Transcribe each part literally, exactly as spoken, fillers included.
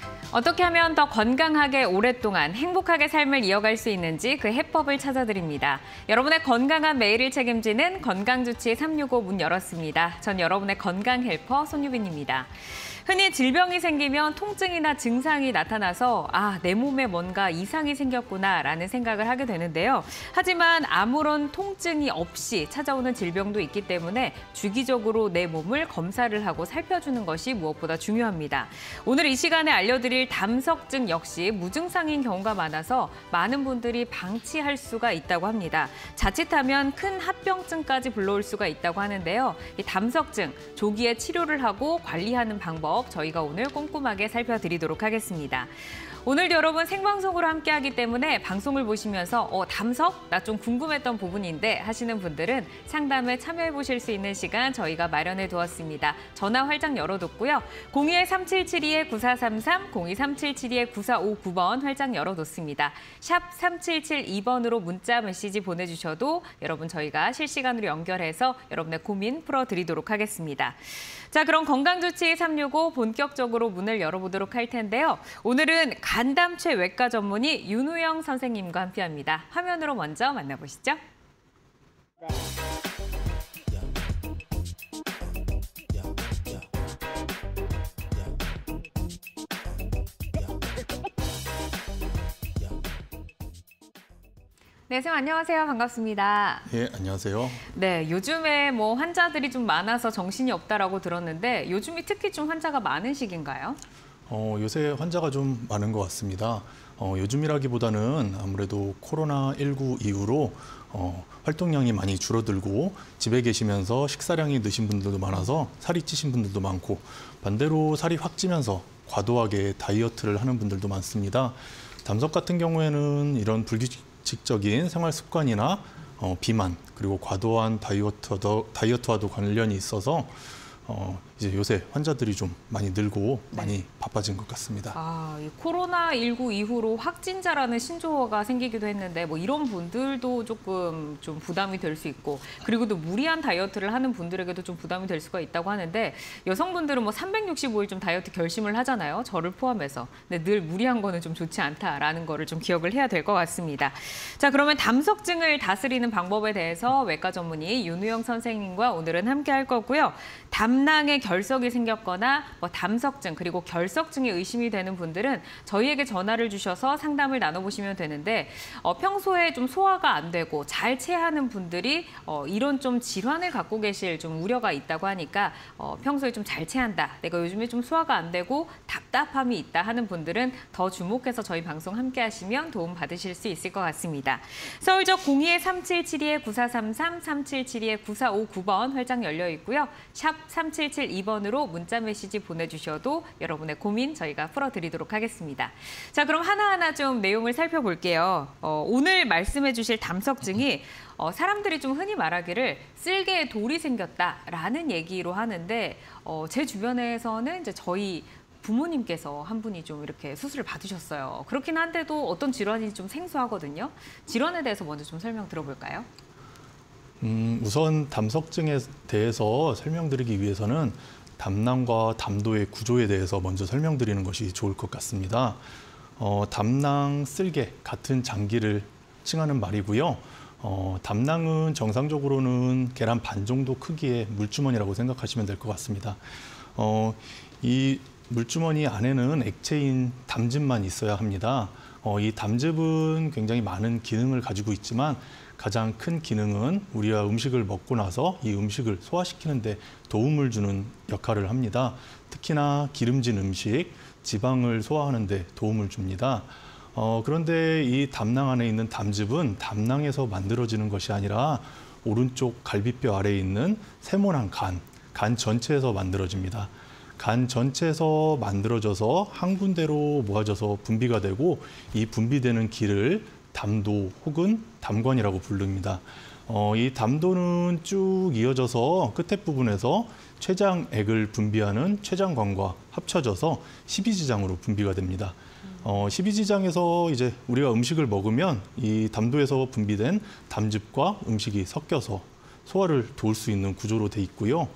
어떻게 하면 더 건강하게 오랫동안 행복하게 삶을 이어갈 수 있는지 그 해법을 찾아드립니다. 여러분의 건강한 매일을 책임지는 건강주치 삼육오 문 열었습니다. 전 여러분의 건강 헬퍼 손유빈입니다. 흔히 질병이 생기면 통증이나 증상이 나타나서 아, 내 몸에 뭔가 이상이 생겼구나라는 생각을 하게 되는데요. 하지만 아무런 통증이 없이 찾아오는 질병도 있기 때문에 주기적으로 내 몸을 검사를 하고 살펴주는 것이 무엇보다 중요합니다. 오늘 이 시간에 알려드릴 담석증 역시 무증상인 경우가 많아서 많은 분들이 방치할 수가 있다고 합니다. 자칫하면 큰 합병증까지 불러올 수가 있다고 하는데요. 이 담석증, 조기에 치료를 하고 관리하는 방법 저희가 오늘 꼼꼼하게 살펴드리도록 하겠습니다. 오늘도 여러분 생방송으로 함께하기 때문에 방송을 보시면서 어, 담석? 나 좀 궁금했던 부분인데 하시는 분들은 상담에 참여해보실 수 있는 시간 저희가 마련해 두었습니다. 전화 활짝 열어뒀고요. 공이 삼칠칠이 구사삼삼, 공이 삼칠칠이 구사오구 번 활짝 열어뒀습니다. 샵 삼칠칠이 번으로 문자 메시지 보내주셔도 여러분 저희가 실시간으로 연결해서 여러분의 고민 풀어드리도록 하겠습니다. 자, 그럼 건강주치 삼육오 본격적으로 문을 열어보도록 할 텐데요. 오늘은 간담체 외과 전문의 윤우영 선생님과 함께합니다. 화면으로 먼저 만나보시죠. 네. 네, 선생님 안녕하세요. 반갑습니다. 예, 안녕하세요. 네, 요즘에 뭐 환자들이 좀 많아서 정신이 없다라고 들었는데 요즘이 특히 좀 환자가 많은 시기인가요? 어, 요새 환자가 좀 많은 것 같습니다. 어, 요즘이라기보다는 아무래도 코로나 일구 이후로 어, 활동량이 많이 줄어들고 집에 계시면서 식사량이 느신 분들도 많아서 살이 찌신 분들도 많고 반대로 살이 확 찌면서 과도하게 다이어트를 하는 분들도 많습니다. 담석 같은 경우에는 이런 불규칙적인 생활 습관이나 어, 비만 그리고 과도한 다이어트와도, 다이어트와도 관련이 있어서 어, 이제 요새 환자들이 좀 많이 늘고 네. 많이 바빠진 것 같습니다. 아, 이 코로나 일구 이후로 확진자라는 신조어가 생기기도 했는데 뭐 이런 분들도 조금 좀 부담이 될 수 있고 그리고 또 무리한 다이어트를 하는 분들에게도 좀 부담이 될 수가 있다고 하는데 여성분들은 뭐 삼백육십오 일 좀 다이어트 결심을 하잖아요. 저를 포함해서. 근데 늘 무리한 거는 좀 좋지 않다라는 거를 좀 기억을 해야 될 것 같습니다. 자, 그러면 담석증을 다스리는 방법에 대해서 외과 전문의 윤우영 선생님과 오늘은 함께 할 거고요. 담낭에 결석이 생겼거나 뭐 담석증 그리고 결석증에 의심이 되는 분들은 저희에게 전화를 주셔서 상담을 나눠보시면 되는데 어, 평소에 좀 소화가 안 되고 잘 체하는 분들이 어, 이런 좀 질환을 갖고 계실 좀 우려가 있다고 하니까 어, 평소에 좀 잘 체한다. 내가 요즘에 좀 소화가 안 되고 답답함이 있다 하는 분들은 더 주목해서 저희 방송 함께 하시면 도움 받으실 수 있을 것 같습니다. 서울적 공이 삼칠칠이 구사삼삼, 삼칠칠이 구사오구 번 활짝 열려 있고요. 샵 삼칠칠이 번으로 문자 메시지 보내주셔도 여러분의 고민 저희가 풀어드리도록 하겠습니다. 자, 그럼 하나하나 좀 내용을 살펴볼게요. 어, 오늘 말씀해 주실 담석증이 어, 사람들이 좀 흔히 말하기를 쓸개에 돌이 생겼다라는 얘기로 하는데 어, 제 주변에서는 이제 저희 부모님께서 한 분이 좀 이렇게 수술을 받으셨어요. 그렇긴 한데도 어떤 질환인지 좀 생소하거든요. 질환에 대해서 먼저 좀 설명 들어볼까요? 음, 우선 담석증에 대해서 설명드리기 위해서는 담낭과 담도의 구조에 대해서 먼저 설명드리는 것이 좋을 것 같습니다. 어, 담낭, 쓸개 같은 장기를 칭하는 말이고요. 어, 담낭은 정상적으로는 계란 반 정도 크기의 물주머니라고 생각하시면 될 것 같습니다. 어, 이 물주머니 안에는 액체인 담즙만 있어야 합니다. 어, 이 담즙은 굉장히 많은 기능을 가지고 있지만 가장 큰 기능은 우리가 음식을 먹고 나서 이 음식을 소화시키는 데 도움을 주는 역할을 합니다. 특히나 기름진 음식, 지방을 소화하는 데 도움을 줍니다. 어, 그런데 이 담낭 안에 있는 담즙은 담낭에서 만들어지는 것이 아니라 오른쪽 갈비뼈 아래에 있는 세모난 간, 간 전체에서 만들어집니다. 간 전체에서 만들어져서 한 군데로 모아져서 분비가 되고 이 분비되는 길을 담도 혹은 담관이라고 부릅니다. 어, 이 담도는 쭉 이어져서 끝에 부분에서 췌장액을 분비하는 췌장관과 합쳐져서 십이지장으로 분비가 됩니다. 어, 십이지장에서 이제 우리가 음식을 먹으면 이 담도에서 분비된 담즙과 음식이 섞여서 소화를 도울 수 있는 구조로 돼 있고요.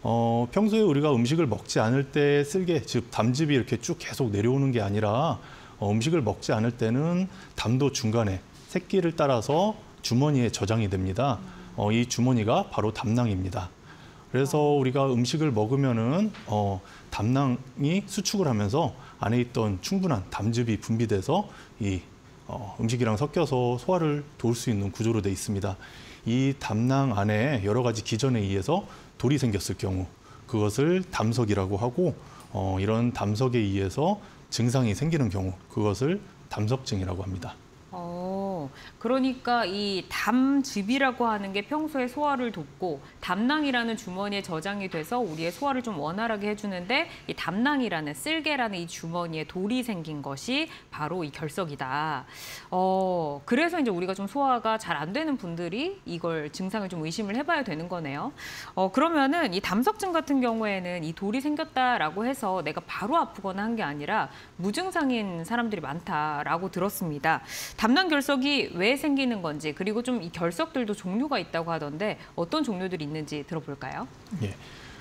어, 평소에 우리가 음식을 먹지 않을 때 쓸개, 즉 담즙이 이렇게 쭉 계속 내려오는 게 아니라 어, 음식을 먹지 않을 때는 담도 중간에 새끼를 따라서 주머니에 저장이 됩니다. 어, 이 주머니가 바로 담낭입니다. 그래서 우리가 음식을 먹으면은 어, 담낭이 수축을 하면서 안에 있던 충분한 담즙이 분비돼서 이 어, 음식이랑 섞여서 소화를 도울 수 있는 구조로 돼 있습니다. 이 담낭 안에 여러 가지 기전에 의해서 돌이 생겼을 경우 그것을 담석이라고 하고 어, 이런 담석에 의해서 증상이 생기는 경우 그것을 담석증이라고 합니다. 어, 그러니까 이 담즙이라고 하는 게 평소에 소화를 돕고 담낭이라는 주머니에 저장이 돼서 우리의 소화를 좀 원활하게 해주는데 이 담낭이라는 쓸개라는 이 주머니에 돌이 생긴 것이 바로 이 결석이다. 어, 그래서 이제 우리가 좀 소화가 잘 안 되는 분들이 이걸 증상을 좀 의심을 해봐야 되는 거네요. 어, 그러면은 이 담석증 같은 경우에는 이 돌이 생겼다라고 해서 내가 바로 아프거나 한 게 아니라 무증상인 사람들이 많다라고 들었습니다. 담낭 결석이 왜 생기는 건지 그리고 좀 이 결석들도 종류가 있다고 하던데 어떤 종류들이 있는지 들어볼까요? 예.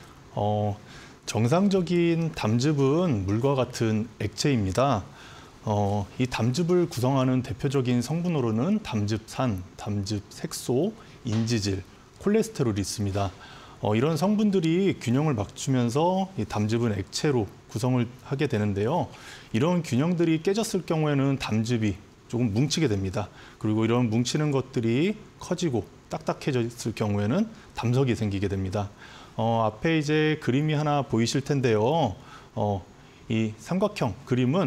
어, 정상적인 담즙은 물과 같은 액체입니다. 어, 이 담즙을 구성하는 대표적인 성분으로는 담즙산, 담즙색소, 인지질, 콜레스테롤이 있습니다. 어, 이런 성분들이 균형을 맞추면서 이 담즙은 액체로 구성을 하게 되는데요. 이런 균형들이 깨졌을 경우에는 담즙이 조금 뭉치게 됩니다. 그리고 이런 뭉치는 것들이 커지고 딱딱해졌을 경우에는 담석이 생기게 됩니다. 어, 앞에 이제 그림이 하나 보이실 텐데요. 어, 이 삼각형 그림은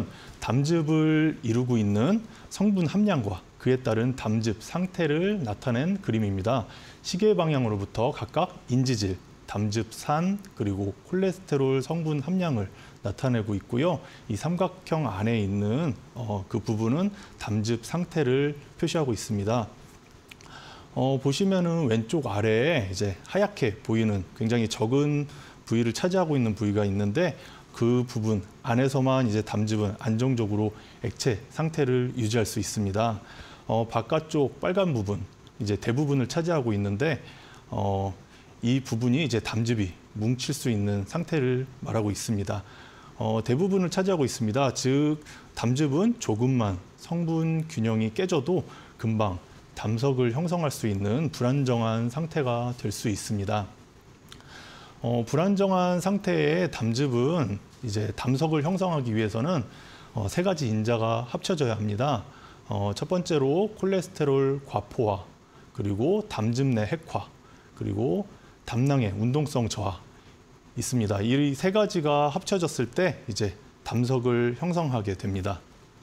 담즙을 이루고 있는 성분 함량과 그에 따른 담즙 상태를 나타낸 그림입니다. 시계 방향으로부터 각각 인지질, 담즙산, 그리고 콜레스테롤 성분 함량을 나타내고 있고요. 이 삼각형 안에 있는 어, 그 부분은 담즙 상태를 표시하고 있습니다. 어, 보시면은 왼쪽 아래에 이제 하얗게 보이는 굉장히 적은 부위를 차지하고 있는 부위가 있는데 그 부분 안에서만 이제 담즙은 안정적으로 액체 상태를 유지할 수 있습니다. 어, 바깥쪽 빨간 부분 이제 대부분을 차지하고 있는데 어, 이 부분이 이제 담즙이 뭉칠 수 있는 상태를 말하고 있습니다. 어, 대부분을 차지하고 있습니다. 즉 담즙은 조금만 성분 균형이 깨져도 금방 담석을 형성할 수 있는 불안정한 상태가 될 수 있습니다. 어, 불안정한 상태의 담즙은 이제 담석을 형성하기 위해서는 어, 세 가지 인자가 합쳐져야 합니다. 어, 첫 번째로 콜레스테롤 과포화, 그리고 담즙 내 핵화, 그리고 담낭의 운동성 저하 있습니다. 이 세 가지가 합쳐졌을 때 이제 담석을 형성하게 됩니다.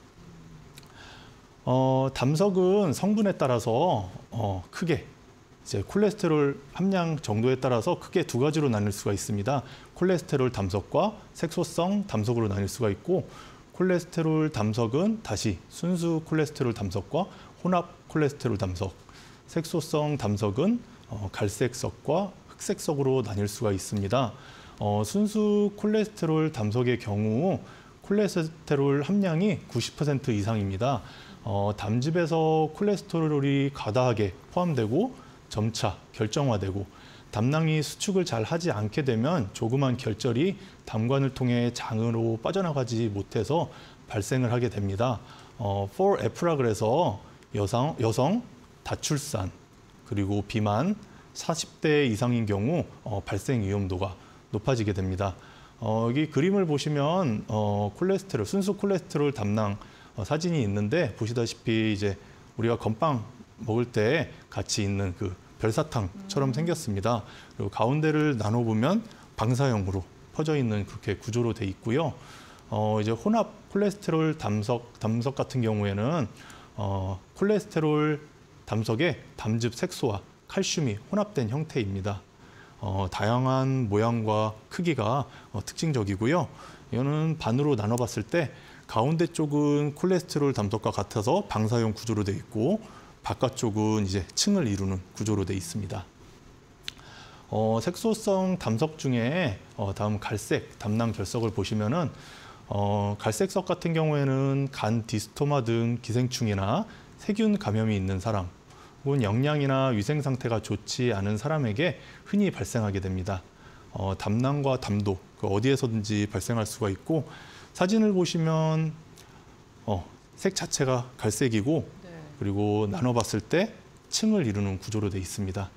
어, 담석은 성분에 따라서 어, 크게 이제 콜레스테롤 함량 정도에 따라서 크게 두 가지로 나눌 수가 있습니다. 콜레스테롤 담석과 색소성 담석으로 나눌 수가 있고, 콜레스테롤 담석은 다시 순수 콜레스테롤 담석과 혼합 콜레스테롤 담석, 색소성 담석은 어, 갈색석과 흑색석으로 나뉠 수가 있습니다. 어, 순수 콜레스테롤 담석의 경우 콜레스테롤 함량이 구십 퍼센트 이상입니다. 어, 담즙에서 콜레스테롤이 과다하게 포함되고 점차 결정화되고 담낭이 수축을 잘 하지 않게 되면 조그만 결절이 담관을 통해 장으로 빠져나가지 못해서 발생을 하게 됩니다. 어, 사 에프라 그래서 여성, 여성, 다출산, 그리고 비만, 사십 대 이상인 경우 어, 발생 위험도가 높아지게 됩니다. 어, 여기 그림을 보시면 어, 콜레스테롤, 순수 콜레스테롤 담낭 어, 사진이 있는데 보시다시피 이제 우리가 건빵 먹을 때 같이 있는 그 별사탕처럼 생겼습니다. 그리고 가운데를 나눠보면 방사형으로 퍼져 있는 그렇게 구조로 돼 있고요. 어, 이제 혼합 콜레스테롤 담석, 담석 같은 경우에는 어, 콜레스테롤 담석에 담즙 색소와 칼슘이 혼합된 형태입니다. 어, 다양한 모양과 크기가 어, 특징적이고요. 이거는 반으로 나눠봤을 때 가운데 쪽은 콜레스테롤 담석과 같아서 방사형 구조로 돼 있고, 바깥쪽은 이제 층을 이루는 구조로 돼 있습니다. 어, 색소성 담석 중에 어, 다음 갈색 담낭 결석을 보시면은 어, 갈색석 같은 경우에는 간 디스토마 등 기생충이나 세균 감염이 있는 사람, 혹은 영양이나 위생 상태가 좋지 않은 사람에게 흔히 발생하게 됩니다. 어, 담낭과 담도 그 어디에서든지 발생할 수가 있고 사진을 보시면 어, 색 자체가 갈색이고 네. 그리고 나눠봤을 때 층을 이루는 구조로 되어 있습니다.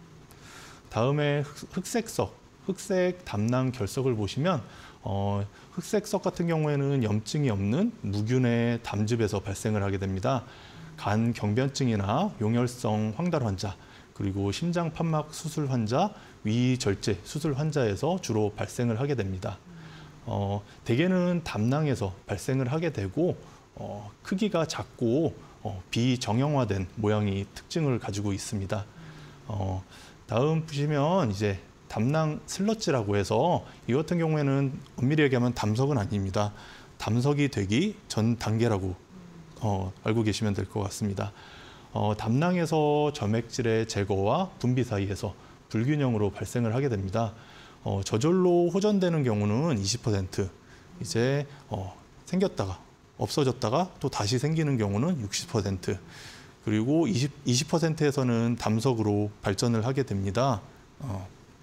다음에 흑색석, 흑색 담낭 결석을 보시면 어, 흑색석 같은 경우에는 염증이 없는 무균의 담즙에서 발생을 하게 됩니다. 간 경변증이나 용혈성 황달 환자, 그리고 심장 판막 수술 환자, 위절제 수술 환자에서 주로 발생을 하게 됩니다. 어, 대개는 담낭에서 발생을 하게 되고 어, 크기가 작고 어, 비정형화된 모양이 특징을 가지고 있습니다. 어, 다음 보시면 이제 담낭 슬러지라고 해서 이 같은 경우에는 엄밀히 얘기하면 담석은 아닙니다. 담석이 되기 전 단계라고 어, 알고 계시면 될 것 같습니다. 어, 담낭에서 점액질의 제거와 분비 사이에서 불균형으로 발생을 하게 됩니다. 어, 저절로 호전되는 경우는 이십 퍼센트, 이제 어, 생겼다가 없어졌다가 또 다시 생기는 경우는 육십 퍼센트, 그리고 이십, 이십 퍼센트에서는 담석으로 발전을 하게 됩니다. 어,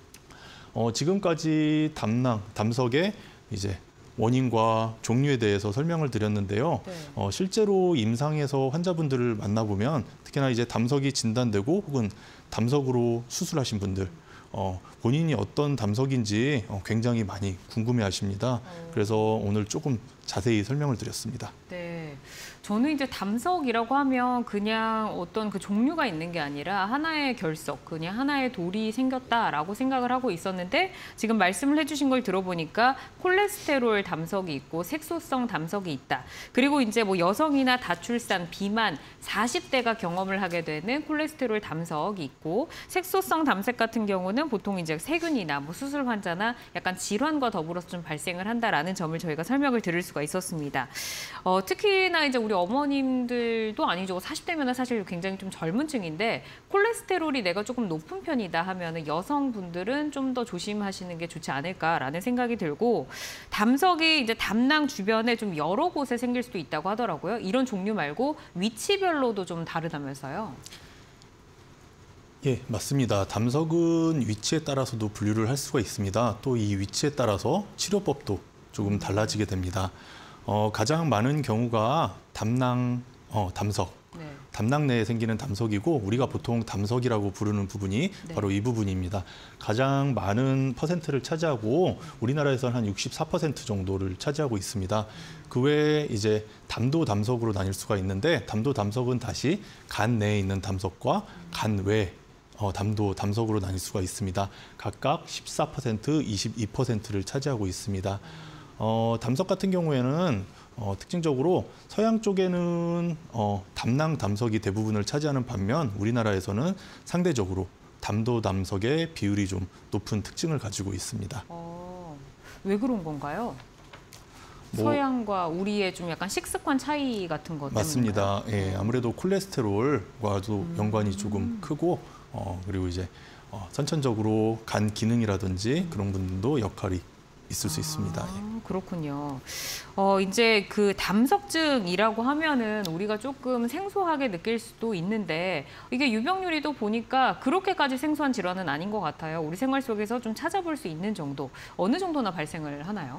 어, 지금까지 담낭, 담석의 이제 원인과 종류에 대해서 설명을 드렸는데요. 네. 어, 실제로 임상에서 환자분들을 만나보면 특히나 이제 담석이 진단되고 혹은 담석으로 수술하신 분들 어, 본인이 어떤 담석인지 어, 굉장히 많이 궁금해하십니다. 어. 그래서 오늘 조금 자세히 설명을 드렸습니다. 네. 저는 이제 담석이라고 하면 그냥 어떤 그 종류가 있는 게 아니라 하나의 결석, 그냥 하나의 돌이 생겼다라고 생각을 하고 있었는데 지금 말씀을 해주신 걸 들어보니까 콜레스테롤 담석이 있고 색소성 담석이 있다. 그리고 이제 뭐 여성이나 다출산, 비만, 사십 대가 경험을 하게 되는 콜레스테롤 담석이 있고 색소성 담색 같은 경우는 보통 이제 세균이나 뭐 수술 환자나 약간 질환과 더불어서 좀 발생을 한다라는 점을 저희가 설명을 들을 수가 있었습니다. 어, 특히나 이제 우리 어머님들도 아니죠. 사십 대면 사실 굉장히 좀 젊은 층인데 콜레스테롤이 내가 조금 높은 편이다 하면은 여성분들은 좀 더 조심하시는 게 좋지 않을까라는 생각이 들고 담석이 이제 담낭 주변에 좀 여러 곳에 생길 수도 있다고 하더라고요. 이런 종류 말고 위치별로도 좀 다르다면서요. 예, 맞습니다. 담석은 위치에 따라서도 분류를 할 수가 있습니다. 또 이 위치에 따라서 치료법도 조금 달라지게 됩니다. 어, 가장 많은 경우가 담낭, 어, 담석, 네. 담낭 내에 생기는 담석이고 우리가 보통 담석이라고 부르는 부분이 네. 바로 이 부분입니다. 가장 많은 퍼센트를 차지하고 우리나라에서는 한 육십사 퍼센트 정도를 차지하고 있습니다. 그 외에 이제 담도 담석으로 나뉠 수가 있는데 담도 담석은 다시 간 내에 있는 담석과 간 외 어, 담도 담석으로 나뉠 수가 있습니다. 각각 십사 퍼센트, 이십이 퍼센트를 차지하고 있습니다. 어, 담석 같은 경우에는 어, 특징적으로 서양 쪽에는 어, 담낭 담석이 대부분을 차지하는 반면 우리나라에서는 상대적으로 담도 담석의 비율이 좀 높은 특징을 가지고 있습니다. 어, 왜 그런 건가요? 뭐, 서양과 우리의 좀 약간 식습관 차이 같은 것 때문인가요? 맞습니다. 예, 아무래도 콜레스테롤과도 음. 연관이 조금 크고 어, 그리고 이제 어, 선천적으로 간 기능이라든지 그런 부분도 역할이 있을 수 있습니다. 아, 그렇군요. 어, 이제 그 담석증이라고 하면은 우리가 조금 생소하게 느낄 수도 있는데 이게 유병률이 또 보니까 그렇게까지 생소한 질환은 아닌 것 같아요. 우리 생활 속에서 좀 찾아볼 수 있는 정도, 어느 정도나 발생을 하나요?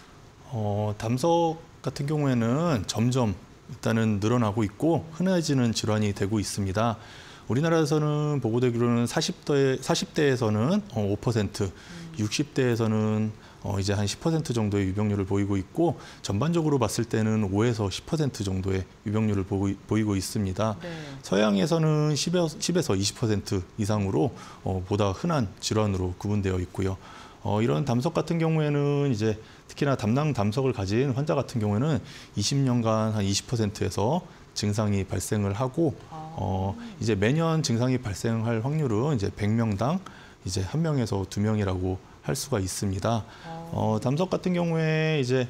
어, 담석 같은 경우에는 점점 일단은 늘어나고 있고 흔해지는 질환이 되고 있습니다. 우리나라에서는 보고되기로는 사십 대, 사십 대에서는 오 퍼센트, 음. 육십 대에서는 어, 이제 한 십 퍼센트 정도의 유병률을 보이고 있고 전반적으로 봤을 때는 오에서 십 퍼센트 정도의 유병률을 보고, 보이고 있습니다. 네. 서양에서는 십에서 이십 퍼센트 이상으로 어, 보다 흔한 질환으로 구분되어 있고요. 어, 이런 담석 같은 경우에는 이제 특히나 담낭 담석을 가진 환자 같은 경우에는 이십 년간 한 이십 퍼센트에서 증상이 발생을 하고 어, 이제 매년 증상이 발생할 확률은 이제 백 명당 이제 한 명에서 두 명이라고 할 수가 있습니다. 어, 담석 같은 경우에 이제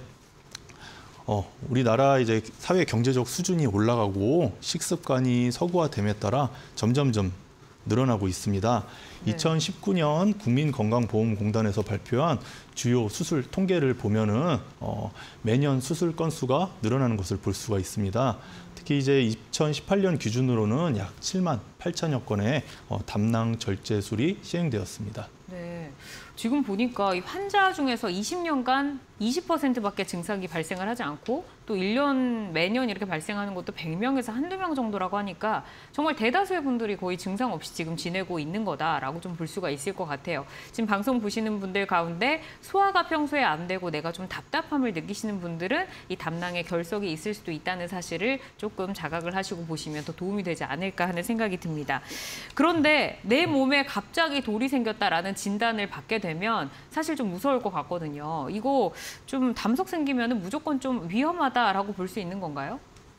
어, 우리나라 이제 사회 경제적 수준이 올라가고 식습관이 서구화됨에 따라 점점점 늘어나고 있습니다. 네. 이천십구 년 국민건강보험공단에서 발표한 주요 수술 통계를 보면은 어, 매년 수술 건수가 늘어나는 것을 볼 수가 있습니다. 특히 이제 이천십팔 년 기준으로는 약 칠만 팔천여 건의 어, 담낭 절제술이 시행되었습니다. 네. 지금 보니까 이 환자 중에서 이십 년간 이십 퍼센트밖에 증상이 발생을 하지 않고 또 일 년 매년 이렇게 발생하는 것도 백 명에서 한두 명 정도라고 하니까 정말 대다수의 분들이 거의 증상 없이 지금 지내고 있는 거다라고 좀 볼 수가 있을 것 같아요. 지금 방송 보시는 분들 가운데 소화가 평소에 안 되고 내가 좀 답답함을 느끼시는 분들은 이 담낭에 결석이 있을 수도 있다는 사실을 조금 자각을 하시고 보시면 더 도움이 되지 않을까 하는 생각이 듭니다. 그런데 내 몸에 갑자기 돌이 생겼다라는 진단을 받게 되면 사실 좀 무서울 것 같거든요. 이거 좀 담석 생기면 무조건 좀 위험하다라고 볼 수 있는 건가요?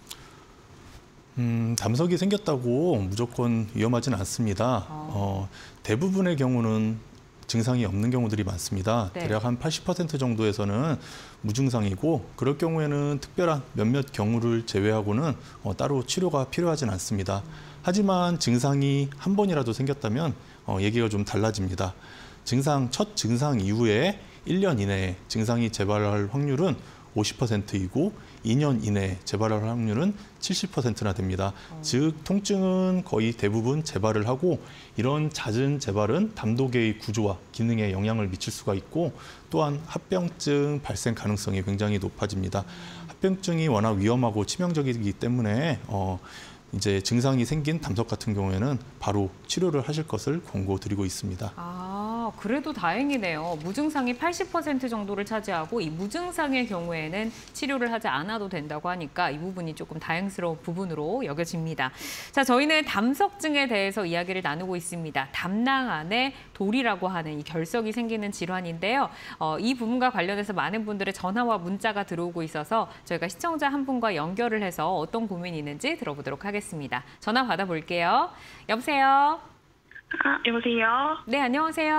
음, 담석이 생겼다고 무조건 위험하진 않습니다. 어. 어, 대부분의 경우는 증상이 없는 경우들이 많습니다. 네. 대략 한 팔십 퍼센트 정도에서는 무증상이고 그럴 경우에는 특별한 몇몇 경우를 제외하고는 어, 따로 치료가 필요하진 않습니다. 하지만 증상이 한 번이라도 생겼다면 어, 얘기가 좀 달라집니다. 증상, 첫 증상 이후에 일 년 이내에 증상이 재발할 확률은 오십 퍼센트이고 이 년 이내에 재발할 확률은 칠십 퍼센트나 됩니다. 어. 즉 통증은 거의 대부분 재발을 하고 이런 잦은 재발은 담독의 구조와 기능에 영향을 미칠 수가 있고 또한 합병증 발생 가능성이 굉장히 높아집니다. 합병증이 워낙 위험하고 치명적이기 때문에 어, 이제 증상이 생긴 담석 같은 경우에는 바로 치료를 하실 것을 권고드리고 있습니다. 아, 그래도 다행이네요. 무증상이 팔십 퍼센트 정도를 차지하고 이 무증상의 경우에는 치료를 하지 않아도 된다고 하니까 이 부분이 조금 다행스러운 부분으로 여겨집니다. 자, 저희는 담석증에 대해서 이야기를 나누고 있습니다. 담낭 안에 돌이라고 하는 이 결석이 생기는 질환인데요. 어, 이 부분과 관련해서 많은 분들의 전화와 문자가 들어오고 있어서 저희가 시청자 한 분과 연결을 해서 어떤 고민이 있는지 들어보도록 하겠습니다. 전화 받아볼게요. 여보세요? 아, 여보세요? 네, 안녕하세요.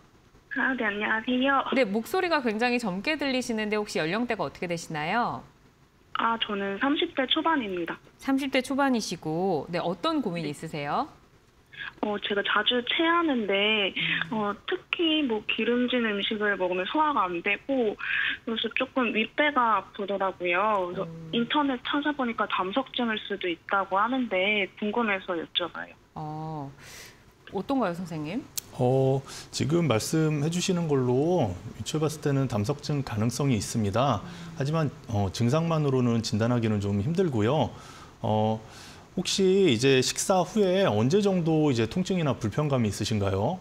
아, 네, 안녕하세요. 네, 목소리가 굉장히 젊게 들리시는데 혹시 연령대가 어떻게 되시나요? 아, 저는 삼십 대 초반입니다. 삼십 대 초반이시고, 네, 어떤 고민이 있으세요? 어, 제가 자주 체하는데, 어, 특히 뭐 기름진 음식을 먹으면 소화가 안 되고, 그래서 조금 윗배가 아프더라고요. 그래서 음. 인터넷 찾아보니까 담석증일 수도 있다고 하는데, 궁금해서 여쭤봐요. 어, 어떤가요, 선생님? 어, 지금 말씀해 주시는 걸로 유추해 봤을 때는 담석증 가능성이 있습니다. 하지만 어, 증상만으로는 진단하기는 좀 힘들고요. 어, 혹시 이제 식사 후에 언제 정도 이제 통증이나 불편감이 있으신가요?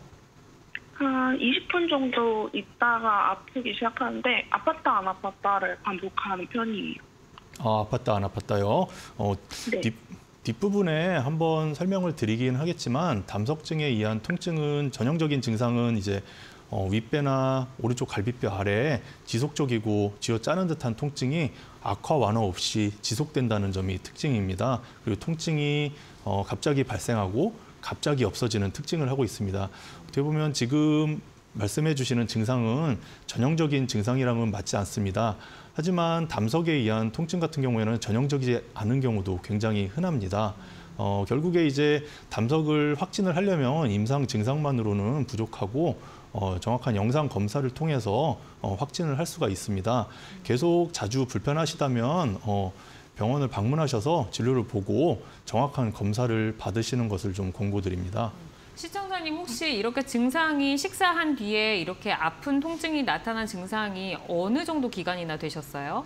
한 이십 분 정도 있다가 아프기 시작하는데, 아팠다 안 아팠다를 반복하는 편이에요. 아, 아팠다 안 아팠다요? 어, 네. 뒷, 뒷부분에 한번 설명을 드리긴 하겠지만 담석증에 의한 통증은 전형적인 증상은 이제 어, 윗배나 오른쪽 갈비뼈 아래에 지속적이고 쥐어짜는 듯한 통증이 악화 완화 없이 지속된다는 점이 특징입니다. 그리고 통증이 어, 갑자기 발생하고 갑자기 없어지는 특징을 하고 있습니다. 어떻게 보면 지금 말씀해 주시는 증상은 전형적인 증상이랑은 맞지 않습니다. 하지만 담석에 의한 통증 같은 경우에는 전형적이지 않은 경우도 굉장히 흔합니다. 어, 결국에 이제 담석을 확진을 하려면 임상 증상만으로는 부족하고 어, 정확한 영상 검사를 통해서 어, 확진을 할 수가 있습니다. 계속 자주 불편하시다면 어, 병원을 방문하셔서 진료를 보고 정확한 검사를 받으시는 것을 좀 권고드립니다. 시청자님 혹시 이렇게 증상이 식사한 뒤에 이렇게 아픈 통증이 나타난 증상이 어느 정도 기간이나 되셨어요?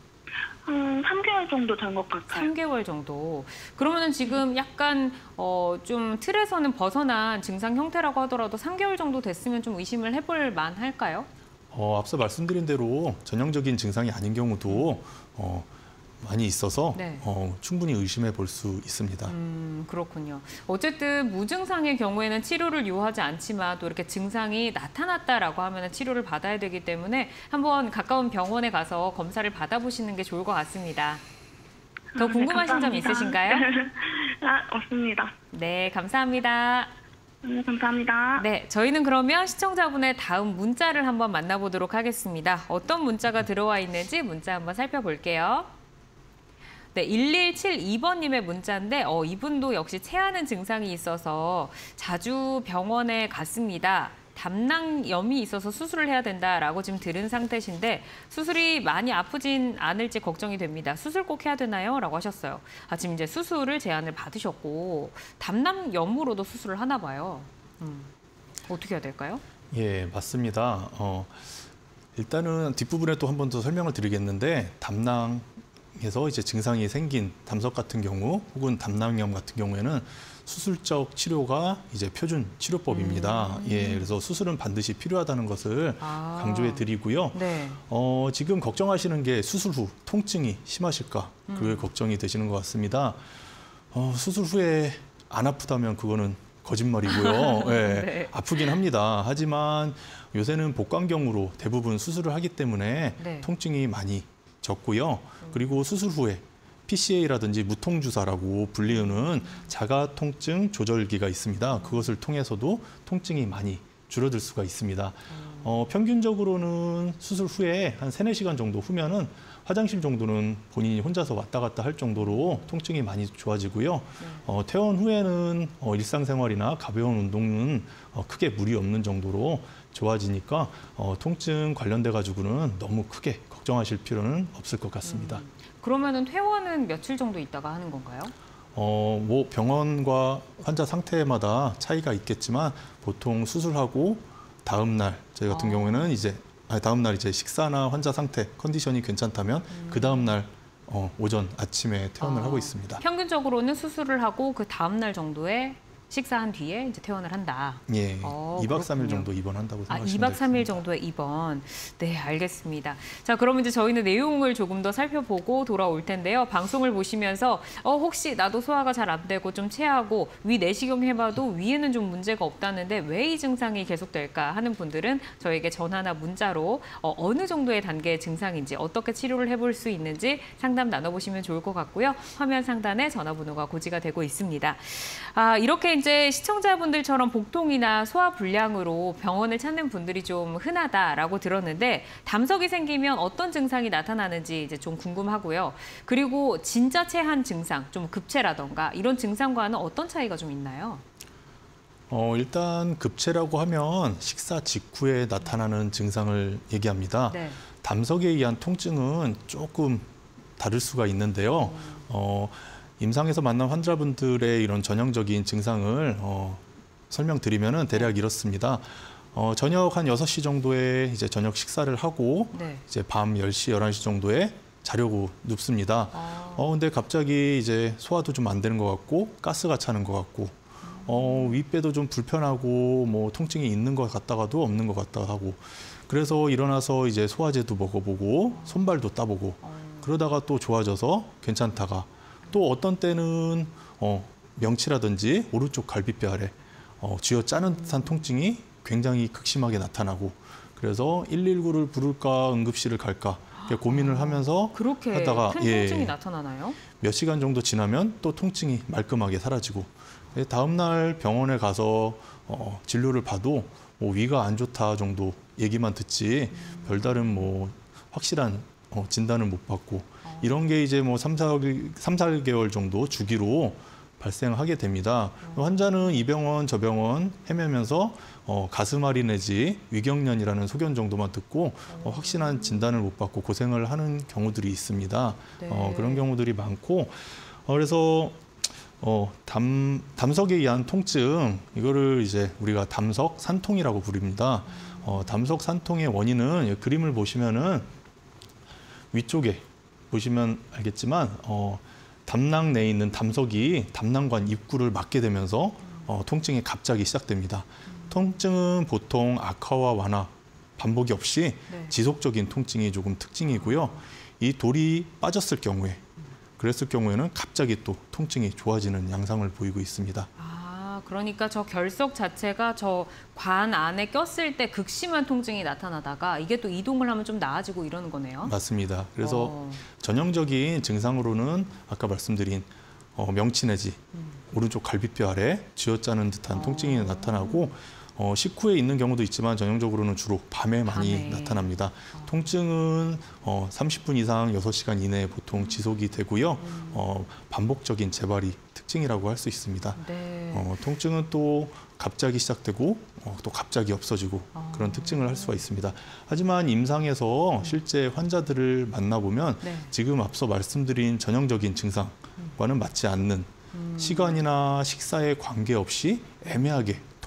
한 삼 개월 정도 된 것 같아요. 삼 개월 정도. 그러면은 지금 약간 어, 좀 틀에서는 벗어난 증상 형태라고 하더라도 삼 개월 정도 됐으면 좀 의심을 해볼 만할까요? 어, 앞서 말씀드린 대로 전형적인 증상이 아닌 경우도 어, 많이 있어서 네. 어, 충분히 의심해 볼 수 있습니다. 음, 그렇군요. 어쨌든 무증상의 경우에는 치료를 요하지 않지만 또 이렇게 증상이 나타났다라고 하면 치료를 받아야 되기 때문에 한번 가까운 병원에 가서 검사를 받아보시는 게 좋을 것 같습니다. 더 아, 네, 궁금하신 점 감사합니다. 있으신가요? 아, 없습니다. 네, 감사합니다. 네, 감사합니다. 네, 저희는 그러면 시청자분의 다음 문자를 한번 만나보도록 하겠습니다. 어떤 문자가 들어와 있는지 문자 한번 살펴볼게요. 네, 일일칠이 번님의 문자인데 어, 이분도 역시 체하는 증상이 있어서 자주 병원에 갔습니다. 담낭염이 있어서 수술을 해야 된다라고 지금 들은 상태신데 수술이 많이 아프진 않을지 걱정이 됩니다. 수술 꼭 해야 되나요? 라고 하셨어요. 아, 지금 이제 수술을 제안을 받으셨고 담낭염으로도 수술을 하나 봐요. 음, 어떻게 해야 될까요? 예, 맞습니다. 어, 일단은 뒷부분에 또 한 번 더 설명을 드리겠는데 담낭에서 이제 증상이 생긴 담석 같은 경우 혹은 담낭염 같은 경우에는 수술적 치료가 이제 표준 치료법입니다. 음. 예, 그래서 수술은 반드시 필요하다는 것을 아. 강조해 드리고요. 네. 어, 지금 걱정하시는 게 수술 후 통증이 심하실까? 그게 음. 걱정이 되시는 것 같습니다. 어, 수술 후에 안 아프다면 그거는 거짓말이고요. 예, 네. 아프긴 합니다. 하지만 요새는 복강경으로 대부분 수술을 하기 때문에 네. 통증이 많이 적고요. 그리고 수술 후에 피씨에이라든지 무통주사라고 불리우는 자가 통증 조절기가 있습니다. 그것을 통해서도 통증이 많이 줄어들 수가 있습니다. 어, 평균적으로는 수술 후에 한 세네 시간 정도 후면은 화장실 정도는 본인이 혼자서 왔다 갔다 할 정도로 통증이 많이 좋아지고요. 어, 퇴원 후에는 어, 일상생활이나 가벼운 운동은 어, 크게 무리 없는 정도로 좋아지니까 어, 통증 관련돼 가지고는 너무 크게 걱정하실 필요는 없을 것 같습니다. 음. 그러면은 퇴원은 며칠 정도 있다가 하는 건가요? 어, 뭐 병원과 환자 상태마다 차이가 있겠지만 보통 수술하고 다음 날 저희 같은 아. 경우에는 이제 아니, 다음 날 이제 식사나 환자 상태 컨디션이 괜찮다면 음. 그 다음 날 어, 오전 아침에 퇴원을 아. 하고 있습니다. 평균적으로는 수술을 하고 그 다음 날 정도에 식사한 뒤에 이제 퇴원을 한다. 예, 어, 이박 삼일 그렇군요. 정도 입원한다고 아, 생각하시면 이박 삼일 되겠습니다. 정도의 입원. 네, 알겠습니다. 자, 그럼 이제 저희는 내용을 조금 더 살펴보고 돌아올 텐데요. 방송을 보시면서 어, 혹시 나도 소화가 잘 안 되고 좀 체하고 위 내시경 해봐도 위에는 좀 문제가 없다는데 왜 이 증상이 계속될까 하는 분들은 저에게 전화나 문자로 어, 어느 정도의 단계의 증상인지 어떻게 치료를 해볼 수 있는지 상담 나눠보시면 좋을 것 같고요. 화면 상단에 전화번호가 고지가 되고 있습니다. 아, 이렇게 이제 시청자분들처럼 복통이나 소화 불량으로 병원을 찾는 분들이 좀 흔하다라고 들었는데 담석이 생기면 어떤 증상이 나타나는지 이제 좀 궁금하고요. 그리고 진짜 체한 증상, 좀 급체라던가 이런 증상과는 어떤 차이가 좀 있나요? 어, 일단 급체라고 하면 식사 직후에 나타나는 증상을 얘기합니다. 네. 담석에 의한 통증은 조금 다를 수가 있는데요. 어, 임상에서 만난 환자분들의 이런 전형적인 증상을 어, 설명드리면은 대략 이렇습니다. 어, 저녁 한 여섯 시 정도에 이제 저녁 식사를 하고 네. 이제 밤 열 시, 열한 시 정도에 자려고 눕습니다. 아. 어, 근데 갑자기 이제 소화도 좀 안 되는 것 같고 가스가 차는 것 같고 어, 윗배도 좀 불편하고 뭐 통증이 있는 것 같다가도 없는 것 같다 하고 그래서 일어나서 이제 소화제도 먹어보고 손발도 따보고 그러다가 또 좋아져서 괜찮다가 또 어떤 때는 어, 명치라든지 오른쪽 갈비뼈 아래 어, 쥐어짜는 듯한 통증이 굉장히 극심하게 나타나고 그래서 일일구를 부를까 응급실을 갈까 이렇게 고민을 하면서 그렇게 하다가 큰 예, 통증이 나타나나요? 몇 시간 정도 지나면 또 통증이 말끔하게 사라지고 예, 다음 날 병원에 가서 어, 진료를 봐도 뭐 위가 안 좋다 정도 얘기만 듣지 음. 별다른 뭐 확실한 어, 진단을 못 받고 이런 게 이제 뭐 삼, 사 개월 정도 주기로 발생하게 됩니다. 음. 환자는 이 병원 저 병원 헤매면서 어, 가슴앓이 내지 위경련이라는 소견 정도만 듣고 어, 확실한 진단을 못 받고 고생을 하는 경우들이 있습니다. 네. 어, 그런 경우들이 많고 어, 그래서 어, 담, 담석에 의한 통증 이거를 이제 우리가 담석 산통이라고 부릅니다. 어, 담석 산통의 원인은 그림을 보시면은 위쪽에 보시면 알겠지만 어, 담낭 내에 있는 담석이 담낭관 입구를 막게 되면서 어, 통증이 갑자기 시작됩니다. 통증은 보통 악화와 완화 반복이 없이 네. 지속적인 통증이 조금 특징이고요. 이 돌이 빠졌을 경우에 그랬을 경우에는 갑자기 또 통증이 좋아지는 양상을 보이고 있습니다. 아, 그러니까 저 결석 자체가 저 관 안에 꼈을 때 극심한 통증이 나타나다가 이게 또 이동을 하면 좀 나아지고 이러는 거네요. 맞습니다. 그래서 어. 전형적인 증상으로는 아까 말씀드린 어, 명치 내지 음. 오른쪽 갈비뼈 아래 쥐어짜는 듯한 어. 통증이 나타나고 어, 식후에 있는 경우도 있지만 전형적으로는 주로 밤에 많이 밤에. 나타납니다. 어. 통증은 어, 삼십 분 이상 여섯 시간 이내에 보통 지속이 되고요. 음. 어, 반복적인 재발이 특징이라고 할 수 있습니다. 네. 어, 통증은 또 갑자기 시작되고 어, 또 갑자기 없어지고 어. 그런 특징을 할 수가 있습니다. 하지만 임상에서 실제 환자들을 만나보면 네. 지금 앞서 말씀드린 전형적인 증상과는 맞지 않는 음. 시간이나 식사에 관계없이 애매하게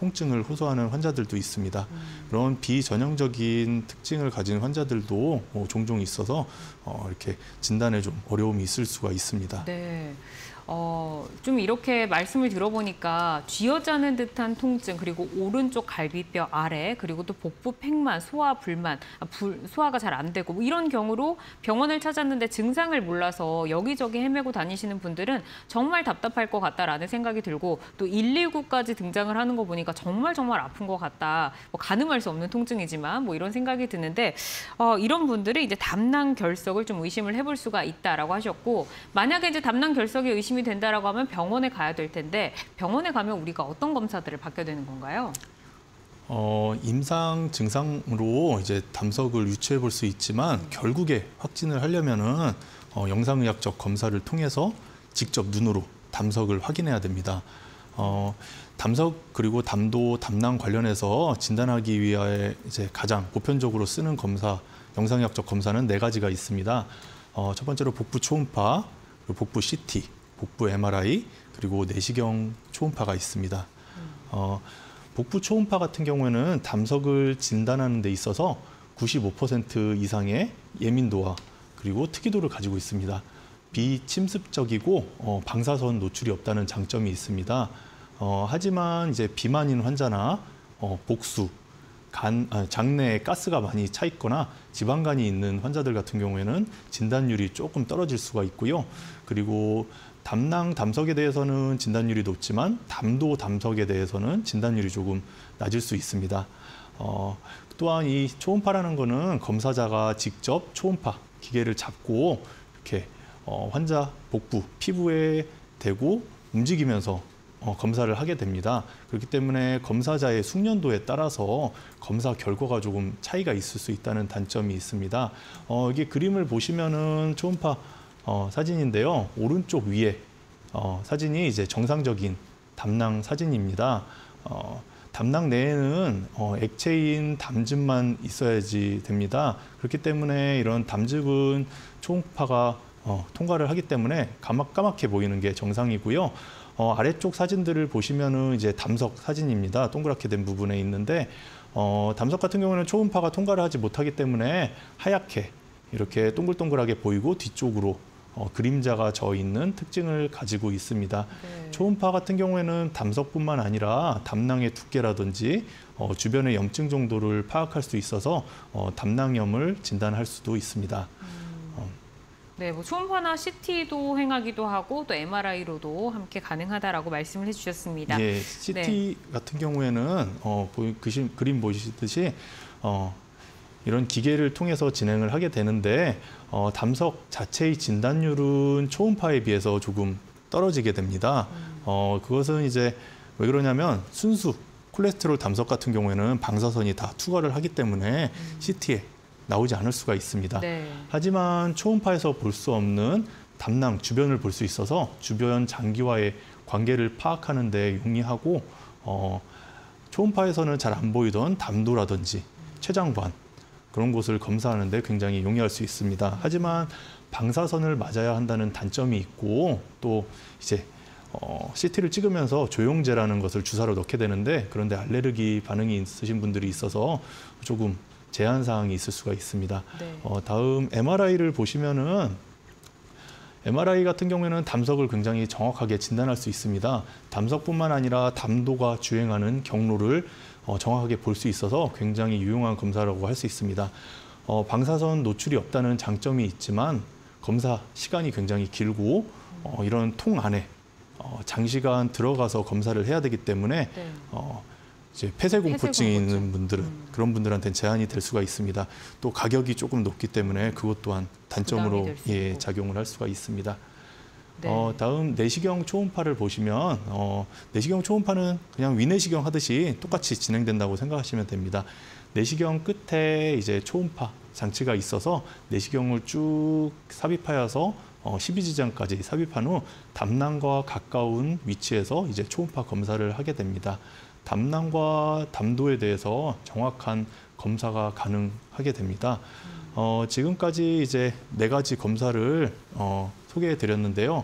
통증을 호소하는 환자들도 있습니다. 음. 그런 비전형적인 특징을 가진 환자들도 어, 종종 있어서 어, 이렇게 진단에 좀 어려움이 있을 수가 있습니다. 네. 어, 좀 이렇게 말씀을 들어보니까 쥐어짜는 듯한 통증, 그리고 오른쪽 갈비뼈 아래, 그리고 또 복부 팽만, 소화 불만, 아, 불, 소화가 잘 안 되고 뭐 이런 경우로 병원을 찾았는데 증상을 몰라서 여기저기 헤매고 다니시는 분들은 정말 답답할 것 같다라는 생각이 들고, 또 일일구까지 등장을 하는 거 보니까 정말 정말 아픈 것 같다. 뭐 가늠할 수 없는 통증이지만 뭐 이런 생각이 드는데, 어, 이런 분들은 이제 담낭 결석을 좀 의심을 해볼 수가 있다라고 하셨고, 만약에 이제 담낭 결석이 의심 이 된다라고 하면 병원에 가야 될 텐데, 병원에 가면 우리가 어떤 검사들을 받게 되는 건가요? 어, 임상 증상으로 이제 담석을 유추해 볼 수 있지만 음. 결국에 확진을 하려면은 어, 영상의학적 검사를 통해서 직접 눈으로 담석을 확인해야 됩니다. 어, 담석 그리고 담도, 담낭 관련해서 진단하기 위해 이제 가장 보편적으로 쓰는 검사, 영상의학적 검사는 네 가지가 있습니다. 어, 첫 번째로 복부 초음파, 그리고 복부 씨티, 복부 엠알아이, 그리고 내시경 초음파가 있습니다. 어, 복부 초음파 같은 경우에는 담석을 진단하는 데 있어서 구십오 퍼센트 이상의 예민도와 그리고 특이도를 가지고 있습니다. 비침습적이고 어, 방사선 노출이 없다는 장점이 있습니다. 어, 하지만 이제 비만인 환자나 어, 복수, 간, 아, 장내에 가스가 많이 차 있거나 지방간이 있는 환자들 같은 경우에는 진단율이 조금 떨어질 수가 있고요. 그리고 담낭 담석에 대해서는 진단율이 높지만 담도 담석에 대해서는 진단율이 조금 낮을 수 있습니다. 어, 또한 이 초음파라는 거는 검사자가 직접 초음파 기계를 잡고 이렇게 어, 환자 복부, 피부에 대고 움직이면서 어, 검사를 하게 됩니다. 그렇기 때문에 검사자의 숙련도에 따라서 검사 결과가 조금 차이가 있을 수 있다는 단점이 있습니다. 어, 이게 그림을 보시면은 초음파 어, 사진인데요. 오른쪽 위에 어, 사진이 이제 정상적인 담낭 사진입니다. 어, 담낭 내에는 어, 액체인 담즙만 있어야지 됩니다. 그렇기 때문에 이런 담즙은 초음파가 어, 통과를 하기 때문에 까맣까맣게 보이는 게 정상이고요. 어, 아래쪽 사진들을 보시면은 이제 담석 사진입니다. 동그랗게 된 부분에 있는데 어, 담석 같은 경우는 초음파가 통과를 하지 못하기 때문에 하얗게 이렇게 동글동글하게 보이고 뒤쪽으로 어, 그림자가 져 있는 특징을 가지고 있습니다. 네. 초음파 같은 경우에는 담석뿐만 아니라 담낭의 두께라든지 어, 주변의 염증 정도를 파악할 수 있어서 어, 담낭염을 진단할 수도 있습니다. 음. 어. 네, 뭐 초음파나 씨티도 행하기도 하고 또 엠알아이로도 함께 가능하다라고 말씀을 해주셨습니다. 예, 씨티 네. 같은 경우에는 어, 그, 그림 보시듯이 어, 이런 기계를 통해서 진행을 하게 되는데 어, 담석 자체의 진단율은 초음파에 비해서 조금 떨어지게 됩니다. 음. 어, 그것은 이제 왜 그러냐면 순수 콜레스테롤 담석 같은 경우에는 방사선이 다 투과를 하기 때문에 음. 씨티에 나오지 않을 수가 있습니다. 네. 하지만 초음파에서 볼 수 없는 담낭 주변을 볼 수 있어서 주변 장기와의 관계를 파악하는 데 용이하고 어, 초음파에서는 잘 안 보이던 담도라든지 췌장관 그런 곳을 검사하는 데 굉장히 용이할 수 있습니다. 하지만 방사선을 맞아야 한다는 단점이 있고 또 이제 어, 씨티를 찍으면서 조영제라는 것을 주사로 넣게 되는데 그런데 알레르기 반응이 있으신 분들이 있어서 조금 제한 사항이 있을 수가 있습니다. 네. 어, 다음 엠알아이를 보시면은 엠알아이 같은 경우에는 담석을 굉장히 정확하게 진단할 수 있습니다. 담석뿐만 아니라 담도가 주행하는 경로를 어, 정확하게 볼 수 있어서 굉장히 유용한 검사라고 할 수 있습니다. 어, 방사선 노출이 없다는 장점이 있지만 검사 시간이 굉장히 길고 어, 이런 통 안에 어, 장시간 들어가서 검사를 해야 되기 때문에 네. 어, 이제 폐쇄공포증이 폐쇄공포증. 있는 분들은 음. 그런 분들한테는 제한이 될 수가 있습니다. 또 가격이 조금 높기 때문에 그것 또한 단점으로 예, 작용을 할 수가 있습니다. 네. 어, 다음 내시경 초음파를 보시면 어, 내시경 초음파는 그냥 위내시경 하듯이 똑같이 진행된다고 생각하시면 됩니다. 내시경 끝에 이제 초음파 장치가 있어서 내시경을 쭉 삽입하여서 어, 십이 지장까지 삽입한 후 담낭과 가까운 위치에서 이제 초음파 검사를 하게 됩니다. 담낭과 담도에 대해서 정확한 검사가 가능하게 됩니다. 어, 지금까지 이제 네 가지 검사를 어, 소개해 드렸는데요.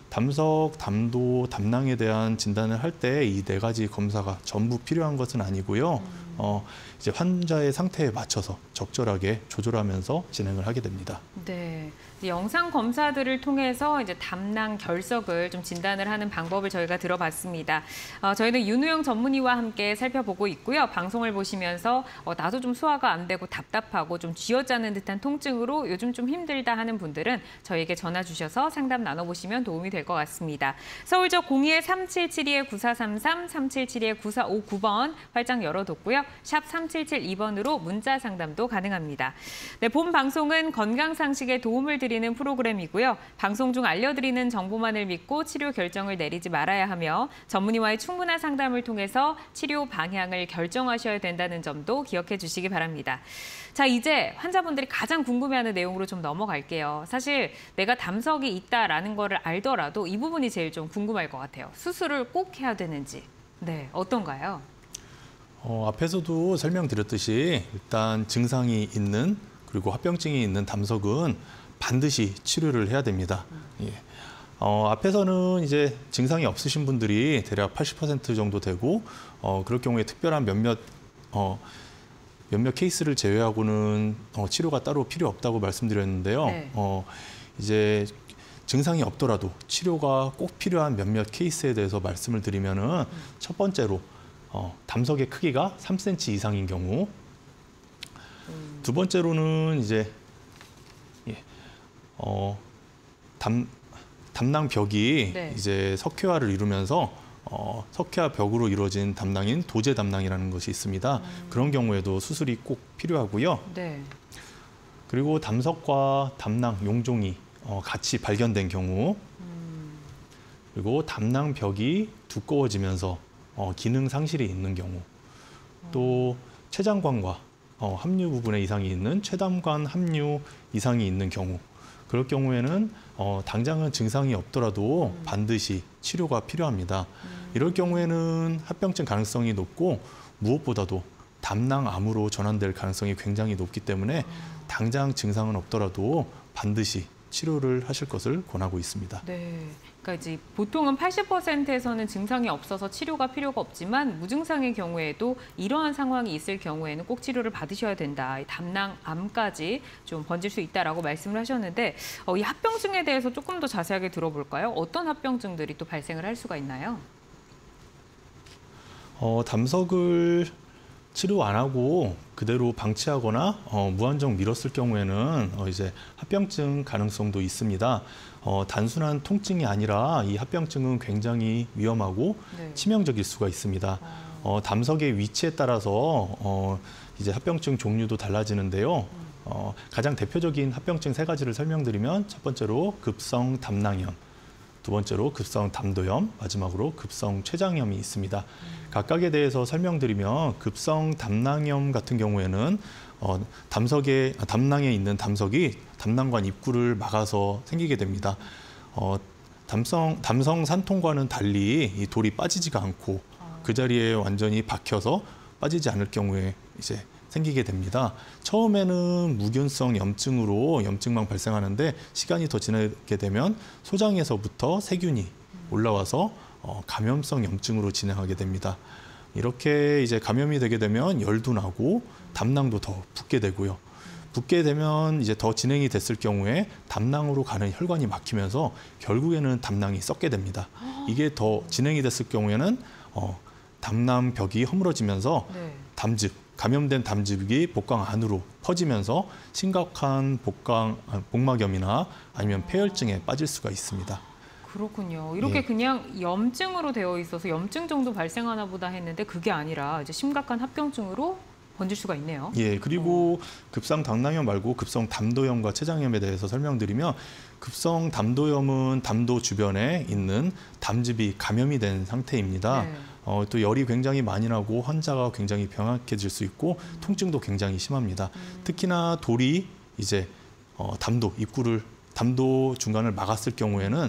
담석, 담도, 담낭에 대한 진단을 할 때 이 네 가지 검사가 전부 필요한 것은 아니고요. 음. 어, 이제 환자의 상태에 맞춰서 적절하게 조절하면서 진행을 하게 됩니다. 네. 영상 검사들을 통해서 이제 담낭 결석을 좀 진단을 하는 방법을 저희가 들어봤습니다. 어, 저희는 윤우영 전문의와 함께 살펴보고 있고요. 방송을 보시면서 어, 나도 좀 소화가 안 되고 답답하고 좀 쥐어짜는 듯한 통증으로 요즘 좀 힘들다 하는 분들은 저희에게 전화 주셔서 상담 나눠보시면 도움이 될 것 같습니다. 서울적 공이 삼칠칠이 구사삼삼, 삼칠칠이 구사오구 번 활짝 열어뒀고요. 샵 삼칠칠이 번으로 문자 상담도 가능합니다. 네, 본 방송은 건강상식에 도움을 드리는 프로그램이고요. 방송 중 알려드리는 정보만을 믿고 치료 결정을 내리지 말아야 하며 전문의와의 충분한 상담을 통해서 치료 방향을 결정하셔야 된다는 점도 기억해 주시기 바랍니다. 자, 이제 환자분들이 가장 궁금해하는 내용으로 좀 넘어갈게요. 사실 내가 담석이 있다라는 거를 알더라도 이 부분이 제일 좀 궁금할 것 같아요. 수술을 꼭 해야 되는지. 네, 어떤가요? 어, 앞에서도 설명드렸듯이 일단 증상이 있는 그리고 합병증이 있는 담석은 반드시 치료를 해야 됩니다. 예. 어, 앞에서는 이제 증상이 없으신 분들이 대략 팔십 퍼센트 정도 되고 어, 그럴 경우에 특별한 몇몇 어, 몇몇 케이스를 제외하고는 어, 치료가 따로 필요 없다고 말씀드렸는데요. 네. 어, 이제 증상이 없더라도 치료가 꼭 필요한 몇몇 케이스에 대해서 말씀을 드리면은 음. 첫 번째로 어, 담석의 크기가 삼 센티미터 이상인 경우, 음. 두 번째로는 이제 예, 어, 담 담낭 벽이 네. 이제 석회화를 이루면서 어, 석회화 벽으로 이루어진 담낭인 도제 담낭이라는 것이 있습니다. 음. 그런 경우에도 수술이 꼭 필요하고요. 네. 그리고 담석과 담낭 용종이 어, 같이 발견된 경우, 음. 그리고 담낭 벽이 두꺼워지면서 어, 기능 상실이 있는 경우, 음. 또 췌장관과 어, 함류 부분에 이상이 있는 췌담관 함류 이상이 있는 경우, 그럴 경우에는 어, 당장은 증상이 없더라도 음. 반드시 치료가 필요합니다. 음. 이럴 경우에는 합병증 가능성이 높고 무엇보다도 담낭암으로 전환될 가능성이 굉장히 높기 때문에 음. 당장 증상은 없더라도 반드시 치료를 하실 것을 권하고 있습니다. 네, 그러니까 이제 보통은 팔십 퍼센트에서는 증상이 없어서 치료가 필요가 없지만 무증상의 경우에도 이러한 상황이 있을 경우에는 꼭 치료를 받으셔야 된다. 담낭암까지 좀 번질 수 있다라고 말씀을 하셨는데 어, 이 합병증에 대해서 조금 더 자세하게 들어볼까요? 어떤 합병증들이 또 발생을 할 수가 있나요? 어, 담석을 치료 안 하고 그대로 방치하거나 어, 무한정 미뤘을 경우에는 어, 이제 합병증 가능성도 있습니다. 어, 단순한 통증이 아니라 이 합병증은 굉장히 위험하고 네. 치명적일 수가 있습니다. 어, 담석의 위치에 따라서 어, 이제 합병증 종류도 달라지는데요. 어, 가장 대표적인 합병증 세 가지를 설명드리면 첫 번째로 급성 담낭염, 두 번째로 급성 담도염, 마지막으로 급성 췌장염이 있습니다. 음. 각각에 대해서 설명드리면 급성 담낭염 같은 경우에는 어, 담석에, 담낭에 있는 담석이 담낭관 입구를 막아서 생기게 됩니다. 어, 담성, 담성 산통과는 달리 이 돌이 빠지지가 않고 그 자리에 완전히 박혀서 빠지지 않을 경우에 이제 생기게 됩니다. 처음에는 무균성 염증으로 염증만 발생하는데 시간이 더 지나게 되면 소장에서부터 세균이 올라와서 어, 감염성 염증으로 진행하게 됩니다. 이렇게 이제 감염이 되게 되면 열도 나고 담낭도 더 붓게 되고요. 붓게 되면 이제 더 진행이 됐을 경우에 담낭으로 가는 혈관이 막히면서 결국에는 담낭이 썩게 됩니다. 이게 더 진행이 됐을 경우에는 어, 담낭벽이 허물어지면서 네. 담즙, 감염된 담즙이 복강 안으로 퍼지면서 심각한 복강, 복막염이나 아니면 폐혈증에 빠질 수가 있습니다. 그렇군요. 이렇게 예. 그냥 염증으로 되어 있어서 염증 정도 발생하나 보다 했는데 그게 아니라 이제 심각한 합병증으로 번질 수가 있네요. 예, 그리고 어. 급성 담낭염 말고 급성 담도염과 췌장염에 대해서 설명드리면 급성 담도염은 담도 주변에 있는 담즙이 감염이 된 상태입니다. 네. 어, 또 열이 굉장히 많이 나고 환자가 굉장히 병약해질 수 있고 음. 통증도 굉장히 심합니다. 음. 특히나 돌이 이제 어, 담도 입구를 담도 중간을 막았을 경우에는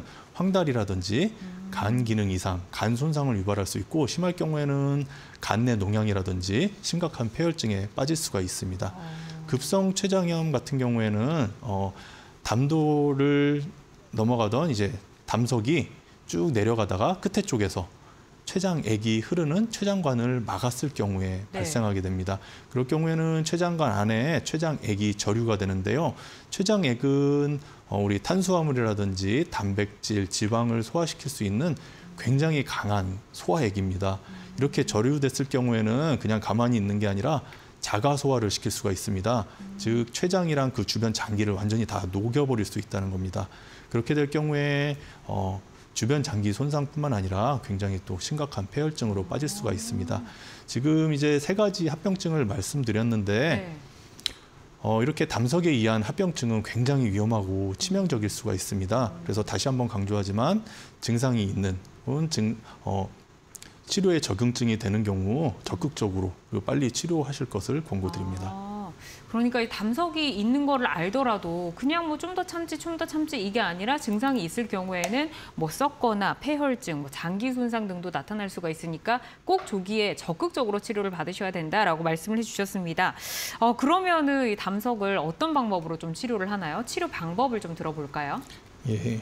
황달이라든지 음. 간 기능 이상, 간 손상을 유발할 수 있고 심할 경우에는 간 내 농양이라든지 심각한 폐혈증에 빠질 수가 있습니다. 어. 급성 췌장염 같은 경우에는 어, 담도를 넘어가던 이제 담석이 쭉 내려가다가 끝에 쪽에서 췌장액이 흐르는 췌장관을 막았을 경우에 네. 발생하게 됩니다. 그럴 경우에는 췌장관 안에 췌장액이 저류가 되는데요. 췌장액은 우리 탄수화물이라든지 단백질, 지방을 소화시킬 수 있는 굉장히 강한 소화액입니다. 이렇게 저류됐을 경우에는 그냥 가만히 있는 게 아니라 자가 소화를 시킬 수가 있습니다. 음. 즉 췌장이랑 그 주변 장기를 완전히 다 녹여버릴 수 있다는 겁니다. 그렇게 될 경우에 어, 주변 장기 손상뿐만 아니라 굉장히 또 심각한 폐혈증으로 빠질 수가 있습니다. 지금 이제 세 가지 합병증을 말씀드렸는데 네. 어, 이렇게 담석에 의한 합병증은 굉장히 위험하고 치명적일 수가 있습니다. 그래서 다시 한번 강조하지만 증상이 있는 혹은 증, 어, 치료에 적응증이 되는 경우 적극적으로 빨리 치료하실 것을 권고드립니다. 아, 그러니까 이 담석이 있는 거를 알더라도 그냥 뭐 좀 더 참지, 좀 더 참지 이게 아니라 증상이 있을 경우에는 뭐 썩거나 폐혈증, 뭐 장기 손상 등도 나타날 수가 있으니까 꼭 조기에 적극적으로 치료를 받으셔야 된다라고 말씀을 해주셨습니다. 어, 그러면은 이 담석을 어떤 방법으로 좀 치료를 하나요? 치료 방법을 좀 들어볼까요? 예.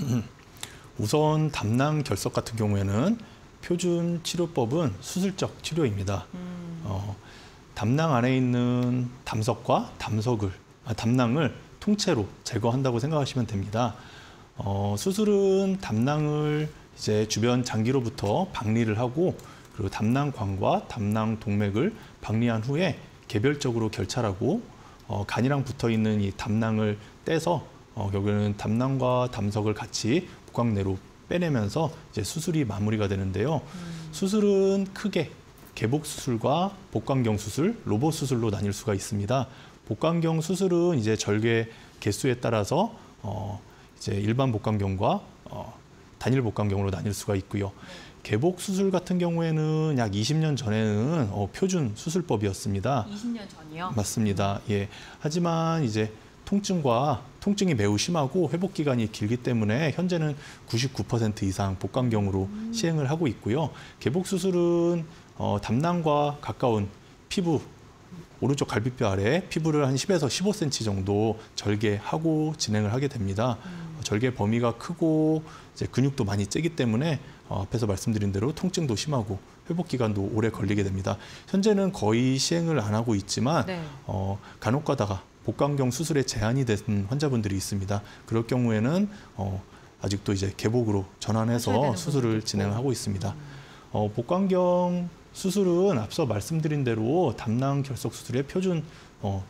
우선 담낭 결석 같은 경우에는 표준 치료법은 수술적 치료입니다. 음. 어, 담낭 안에 있는 담석과 담석을, 아, 담낭을 통째로 제거한다고 생각하시면 됩니다. 어, 수술은 담낭을 이제 주변 장기로부터 박리를 하고 그리고 담낭관과 담낭 동맥을 박리한 후에 개별적으로 결찰하고 어, 간이랑 붙어 있는 이 담낭을 떼서 어, 결국에는 담낭과 담석을 같이 복강 내로 빼내면서 이제 수술이 마무리가 되는데요. 음. 수술은 크게 개복 수술과 복강경 수술, 로봇 수술로 나뉠 수가 있습니다. 복강경 수술은 이제 절개 개수에 따라서 어, 이제 일반 복강경과 어, 단일 복강경으로 나뉠 수가 있고요. 네. 개복 수술 같은 경우에는 약 이십 년 전에는 어, 표준 수술법이었습니다. 이십 년 전이요? 맞습니다. 예. 하지만 이제 통증과 통증이 매우 심하고 회복 기간이 길기 때문에 현재는 구십구 퍼센트 이상 복강경으로 음. 시행을 하고 있고요. 개복 수술은 어, 담낭과 가까운 피부, 오른쪽 갈비뼈 아래 피부를 한 십에서 십오 센티미터 정도 절개하고 진행을 하게 됩니다. 음. 어, 절개 범위가 크고 이제 근육도 많이 째기 때문에 어, 앞에서 말씀드린 대로 통증도 심하고 회복 기간도 오래 걸리게 됩니다. 현재는 거의 시행을 안 하고 있지만 네. 어, 간혹 가다가 복강경 수술에 제한이 된 환자분들이 있습니다. 그럴 경우에는 어, 아직도 이제 개복으로 전환해서 수술을 진행하고 있습니다. 어, 복강경 수술은 앞서 말씀드린 대로 담낭 결석 수술의 표준 어,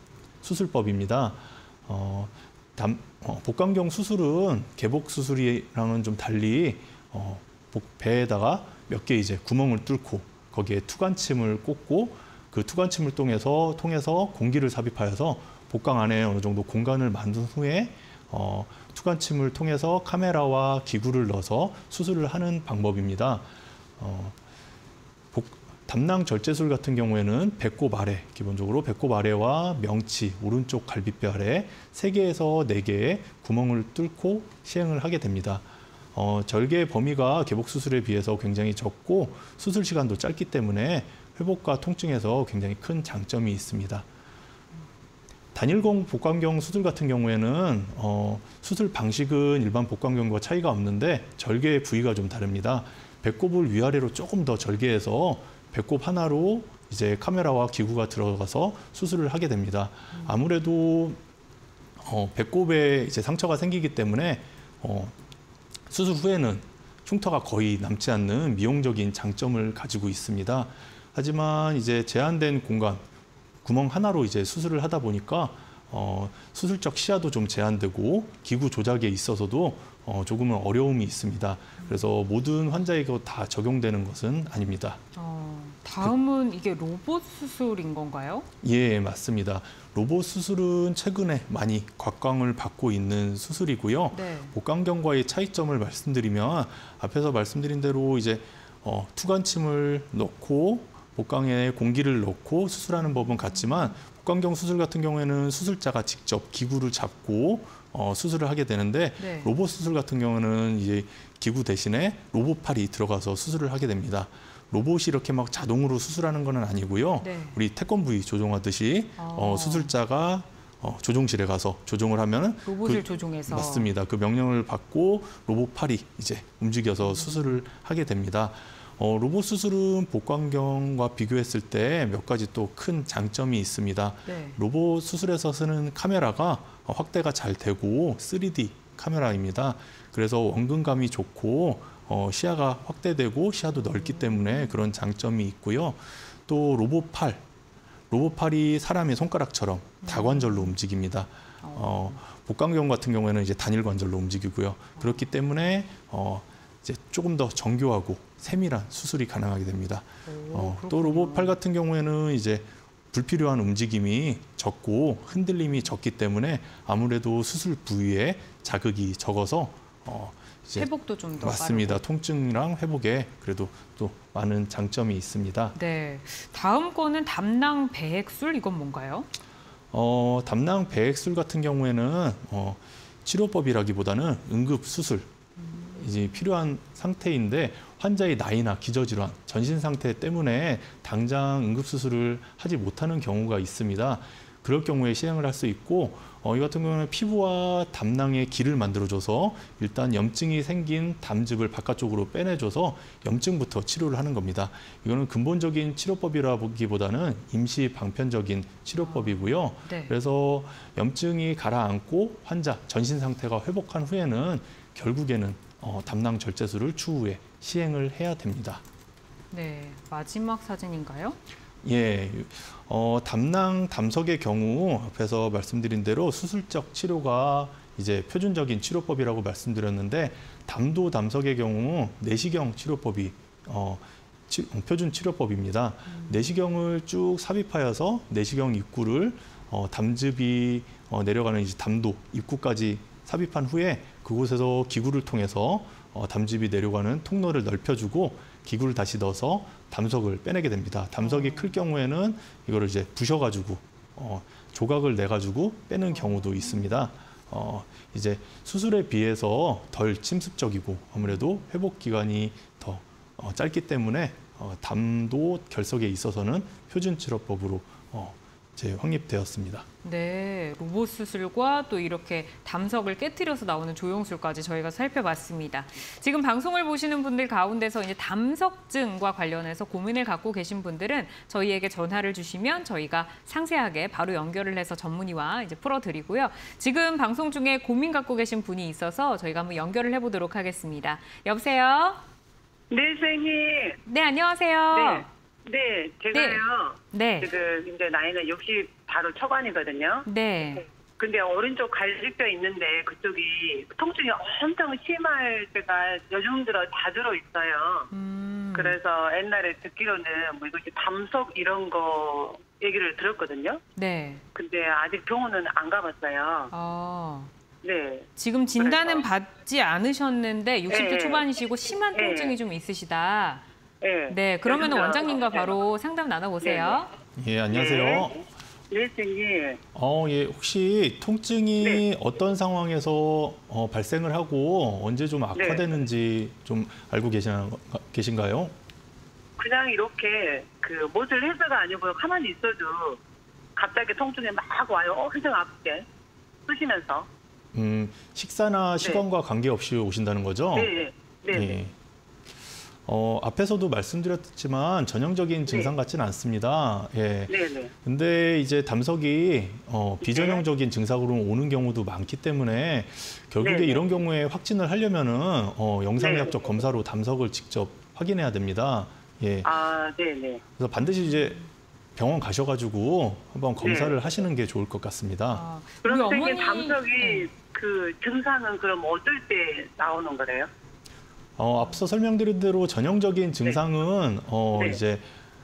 수술법입니다. 어, 담, 어, 복강경 수술은 개복 수술이랑은 좀 달리 어, 복, 배에다가 몇 개 이제 구멍을 뚫고 거기에 투관침을 꽂고 그 투관침을 통해서 통해서 공기를 삽입하여서 복강 안에 어느 정도 공간을 만든 후에 어, 투관침을 통해서 카메라와 기구를 넣어서 수술을 하는 방법입니다. 어, 복, 담낭 절제술 같은 경우에는 배꼽 아래, 기본적으로 배꼽 아래와 명치, 오른쪽 갈비뼈 아래 세 개에서 네 개의 구멍을 뚫고 시행을 하게 됩니다. 어, 절개 범위가 개복 수술에 비해서 굉장히 적고 수술 시간도 짧기 때문에 회복과 통증에서 굉장히 큰 장점이 있습니다. 단일공 복강경 수술 같은 경우에는 어, 수술 방식은 일반 복강경과 차이가 없는데 절개 부위가 좀 다릅니다. 배꼽을 위아래로 조금 더 절개해서 배꼽 하나로 이제 카메라와 기구가 들어가서 수술을 하게 됩니다. 아무래도 어, 배꼽에 이제 상처가 생기기 때문에 어, 수술 후에는 흉터가 거의 남지 않는 미용적인 장점을 가지고 있습니다. 하지만 이제 제한된 공간, 구멍 하나로 이제 수술을 하다 보니까 어, 수술적 시야도 좀 제한되고 기구 조작에 있어서도 어, 조금은 어려움이 있습니다. 그래서 모든 환자에게 다 적용되는 것은 아닙니다. 어, 다음은 그, 이게 로봇 수술인 건가요? 예, 맞습니다. 로봇 수술은 최근에 많이 곽광을 받고 있는 수술이고요. 네. 복강경과의 차이점을 말씀드리면 앞에서 말씀드린 대로 이제 어, 투관침을 넣고 복강에 공기를 넣고 수술하는 법은 같지만 복강경 수술 같은 경우에는 수술자가 직접 기구를 잡고 어, 수술을 하게 되는데 네. 로봇 수술 같은 경우는 이제 기구 대신에 로봇팔이 들어가서 수술을 하게 됩니다. 로봇이 이렇게 막 자동으로 수술하는 건 아니고요. 네. 우리 태권브이 조종하듯이 아. 어, 수술자가 어, 조종실에 가서 조종을 하면은 로봇을 그, 조종해서. 맞습니다. 그 명령을 받고 로봇 팔이 이제 움직여서 수술을 하게 됩니다. 어, 로봇 수술은 복강경과 비교했을 때 몇 가지 또 큰 장점이 있습니다. 네. 로봇 수술에서 쓰는 카메라가 확대가 잘 되고 쓰리디 카메라입니다. 그래서 원근감이 좋고 어, 시야가 확대되고 시야도 넓기 때문에 그런 장점이 있고요. 또 로봇 팔, 로봇 팔이 사람의 손가락처럼 다관절로 움직입니다. 어, 복강경 같은 경우에는 이제 단일 관절로 움직이고요. 그렇기 때문에 어, 이제 조금 더 정교하고 세밀한 수술이 가능하게 됩니다. 어, 또 로봇 팔 같은 경우에는 이제 불필요한 움직임이 적고 흔들림이 적기 때문에 아무래도 수술 부위에 자극이 적어서 어, 이제 회복도 좀 더 맞습니다. 통증이랑 회복에 그래도 또 많은 장점이 있습니다. 네. 다음 거는 담낭 배액술 이건 뭔가요? 어, 담낭 배액술 같은 경우에는 어, 치료법이라기보다는 응급 수술 이제 필요한 상태인데 환자의 나이나 기저질환, 전신 상태 때문에 당장 응급 수술을 하지 못하는 경우가 있습니다. 그럴 경우에 시행을 할 수 있고 어, 이 같은 경우는 피부와 담낭에 기를 만들어줘서 일단 염증이 생긴 담즙을 바깥쪽으로 빼내줘서 염증부터 치료를 하는 겁니다. 이거는 근본적인 치료법이라기보다는 임시 방편적인 치료법이고요. 네. 그래서 염증이 가라앉고 환자 전신 상태가 회복한 후에는 결국에는 어, 담낭 절제술을 추후에 시행을 해야 됩니다. 네. 마지막 사진인가요? 예, 어, 담낭 담석의 경우 앞에서 말씀드린 대로 수술적 치료가 이제 표준적인 치료법이라고 말씀드렸는데 담도 담석의 경우 내시경 치료법이 어, 치, 표준 치료법입니다. 음. 내시경을 쭉 삽입하여서 내시경 입구를 어, 담즙이 어, 내려가는 이제 담도 입구까지 삽입한 후에 그곳에서 기구를 통해서 어, 담즙이 내려가는 통로를 넓혀주고 기구를 다시 넣어서 담석을 빼내게 됩니다. 담석이 클 경우에는 이거를 이제 부셔가지고 어, 조각을 내가지고 빼는 경우도 있습니다. 어, 이제 수술에 비해서 덜 침습적이고 아무래도 회복 기간이 더 어, 짧기 때문에 어, 담도 결석에 있어서는 표준 치료법으로 어, 이제 확립되었습니다. 네, 로봇 수술과 또 이렇게 담석을 깨트려서 나오는 조영술까지 저희가 살펴봤습니다. 지금 방송을 보시는 분들 가운데서 이제 담석증과 관련해서 고민을 갖고 계신 분들은 저희에게 전화를 주시면 저희가 상세하게 바로 연결을 해서 전문의와 이제 풀어드리고요. 지금 방송 중에 고민 갖고 계신 분이 있어서 저희가 한번 연결을 해보도록 하겠습니다. 여보세요? 네, 선생님. 네, 안녕하세요. 네. 네, 제가요. 네. 네. 지금 이제 나이는 육십 바로 초반이거든요. 네. 근데 오른쪽 갈비뼈 있는데 그쪽이 통증이 엄청 심할 때가 요즘 들어 자주로 있어요. 음. 그래서 옛날에 듣기로는 뭐 이것이 담석 이런 거 얘기를 들었거든요. 네. 근데 아직 병원은 안 가봤어요. 아. 네. 지금 진단은 그래서. 받지 않으셨는데 육십 대 네. 초반이시고 심한 네. 통증이 좀 있으시다. 네. 네, 그러면 요즘 들어- 원장님과 네. 바로 상담 나눠보세요. 예, 안녕하세요. 네. 네, 선생님. 어, 예, 혹시 통증이 네. 어떤 상황에서 어, 발생을 하고 언제 좀 악화되는지 좀 알고 계시나, 계신가요? 그냥 이렇게 그 못을 해서가 아니고요. 가만히 있어도 갑자기 통증이 막 와요. 어, 굉장히 아프게 쑤시면서. 음, 식사나 시간과 관계없이 오신다는 거죠? 네, 네, 네. 예. 어, 앞에서도 말씀드렸지만 전형적인 증상 같지는 않습니다. 예. 네, 네. 근데 이제 담석이 어, 비전형적인 증상으로 오는 경우도 많기 때문에 결국에 네. 이런 경우에 확진을 하려면은 어, 영상의학적 네. 검사로 담석을 직접 확인해야 됩니다. 예. 아, 네, 네. 그래서 반드시 이제 병원 가셔가지고 한번 검사를 네. 하시는 게 좋을 것 같습니다. 아, 그럼 우리 선생님 어머니- 담석이 네. 그 증상은 그럼 어떨 때 나오는 거래요? 어, 앞서 설명드린 대로 전형적인 증상은 어, 네. 이제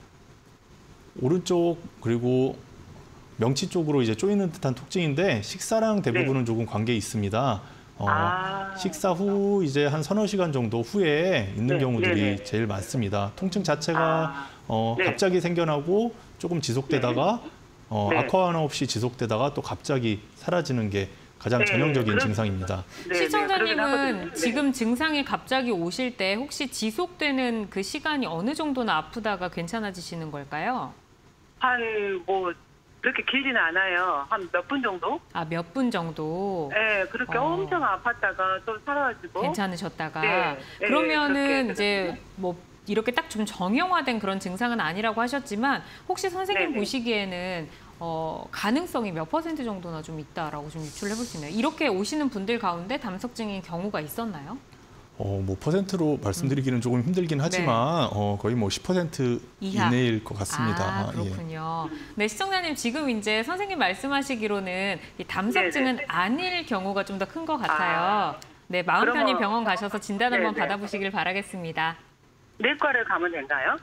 오른쪽 그리고 명치 쪽으로 이제 쪼이는 듯한 통증인데 식사랑 대부분은 네. 조금 관계 있습니다. 어, 아. 식사 후 이제 한 서너 시간 정도 후에 있는 네. 경우들이 네네. 제일 많습니다. 통증 자체가 아. 어, 네. 갑자기 생겨나고 조금 지속되다가 어, 네. 악화 완화 없이 지속되다가 또 갑자기 사라지는 게 가장 네. 전형적인 그럼- 증상입니다. 네, 네, 그러긴 시청자님은 하거든요. 네. 지금 증상이 갑자기 오실 때 혹시 지속되는 그 시간이 어느 정도나 아프다가 괜찮아지시는 걸까요? 한뭐 그렇게 길지는 않아요. 한 몇 분 정도? 아, 몇 분 정도? 네, 그렇게 어. 엄청 아팠다가 또 사라지고. 괜찮으셨다가. 네, 네, 그러면은 그렇게 이제 뭐 이렇게 딱 좀 정형화된 그런 증상은 아니라고 하셨지만 혹시 선생님 네네. 보시기에는 어, 가능성이 몇 퍼센트 정도나 좀 있다라고 좀 유출해 볼 수 있나요? 이렇게 오시는 분들 가운데 담석증인 경우가 있었나요? 어, 뭐 퍼센트로 말씀드리기는 음. 조금 힘들긴 하지만 네. 어, 거의 뭐 십 퍼센트 이하. 이내일 것 같습니다. 아, 그렇군요. 예. 네, 시청자님 지금 이제 선생님 말씀하시기로는 이 담석증은 네네. 아닐 경우가 좀 더 큰 것 같아요. 아, 네, 마음 편히 병원 가셔서 진단 한번 네네. 받아보시길 바라겠습니다. 내과를 가면 될까요?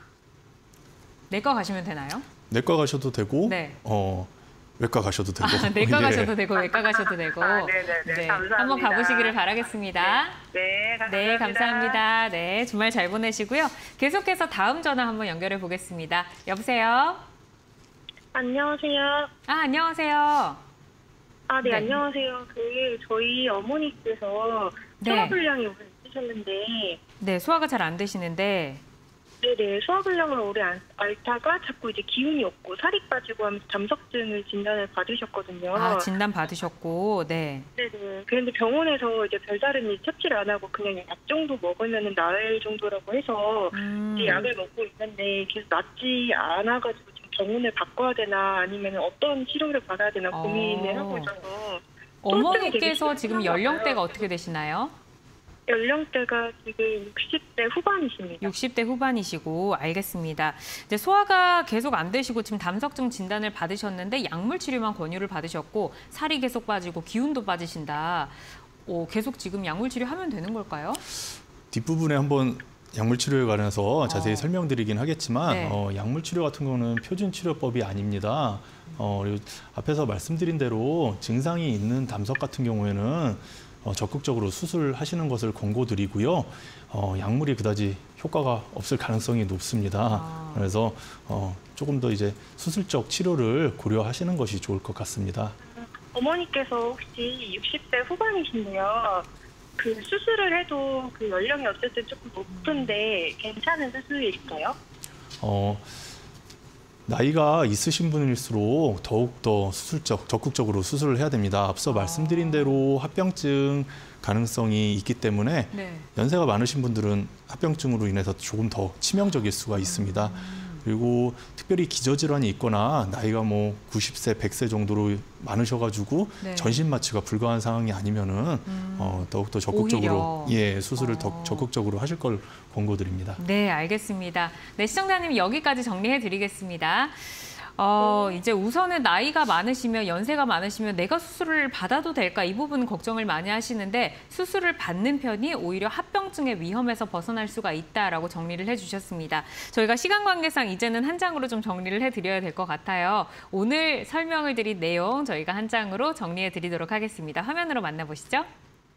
내과 가시면 되나요? 내과 가셔도 되고, 네. 어, 외과 가셔도 되고. 아, 내과 예. 가셔도 되고, 외과 가셔도 되고. 아, 네네네. 네. 감사합니다. 한번 가보시기를 바라겠습니다. 네, 네, 감사합니다. 네, 감사합니다. 네, 주말 잘 보내시고요. 계속해서 다음 전화 한번 연결해 보겠습니다. 여보세요? 안녕하세요. 아, 안녕하세요. 아, 네, 네. 안녕하세요. 그 저희 어머니께서 네. 소화불량이 오래 있으셨는데 네, 소화가 잘 안 되시는데 네네, 소화불량을 오래 앓다가 자꾸 이제 기운이 없고 살이 빠지고 하면서 담석증을 진단을 받으셨거든요. 아, 진단 받으셨고, 네. 네네. 그런데 병원에서 이제 별다른 일 처치를 안 하고 그냥 약 정도 먹으면 나을 정도라고 해서 음. 이제 약을 먹고 있는데 계속 낫지 않아가지고 지금 병원을 바꿔야 되나 아니면 어떤 치료를 받아야 되나 고민을 어. 하고 있어서. 어머니께서 지금 연령대가 어떻게 되시나요? 연령대가 지금 육십 대 후반이십니다. 육십 대 후반이시고, 알겠습니다. 이제 소화가 계속 안 되시고 지금 담석증 진단을 받으셨는데 약물 치료만 권유를 받으셨고 살이 계속 빠지고 기운도 빠지신다. 오, 계속 지금 약물 치료하면 되는 걸까요? 뒷부분에 한번 약물 치료에 관해서 자세히 어. 설명드리긴 하겠지만 네. 어, 약물 치료 같은 거는 표준 치료법이 아닙니다. 어, 그리고 앞에서 말씀드린 대로 증상이 있는 담석 같은 경우에는 어, 적극적으로 수술하시는 것을 권고드리고요. 어, 약물이 그다지 효과가 없을 가능성이 높습니다. 아. 그래서 어, 조금 더 이제 수술적 치료를 고려하시는 것이 좋을 것 같습니다. 어머니께서 혹시 육십 대 후반이신데요. 그 수술을 해도 그 연령이 어쨌든 조금 높은데 괜찮은 수술일까요? 어, 나이가 있으신 분일수록 더욱더 수술적, 적극적으로 수술을 해야 됩니다. 앞서 아. 말씀드린 대로 합병증 가능성이 있기 때문에 네. 연세가 많으신 분들은 합병증으로 인해서 조금 더 치명적일 수가 있습니다. 음. 그리고 특별히 기저질환이 있거나 나이가 뭐 구십 세, 백 세 정도로 많으셔가지고 네. 전신 마취가 불가한 상황이 아니면은 음. 어, 더욱더 적극적으로 오히려. 예 수술을 어. 더 적극적으로 하실 걸 권고드립니다. 네, 알겠습니다. 네, 시청자님 여기까지 정리해드리겠습니다. 어, 이제 우선은 나이가 많으시면 연세가 많으시면 내가 수술을 받아도 될까 이 부분 걱정을 많이 하시는데 수술을 받는 편이 오히려 합병증의 위험에서 벗어날 수가 있다라고 정리를 해주셨습니다. 저희가 시간 관계상 이제는 한 장으로 좀 정리를 해드려야 될 것 같아요. 오늘 설명을 드린 내용 저희가 한 장으로 정리해드리도록 하겠습니다. 화면으로 만나보시죠.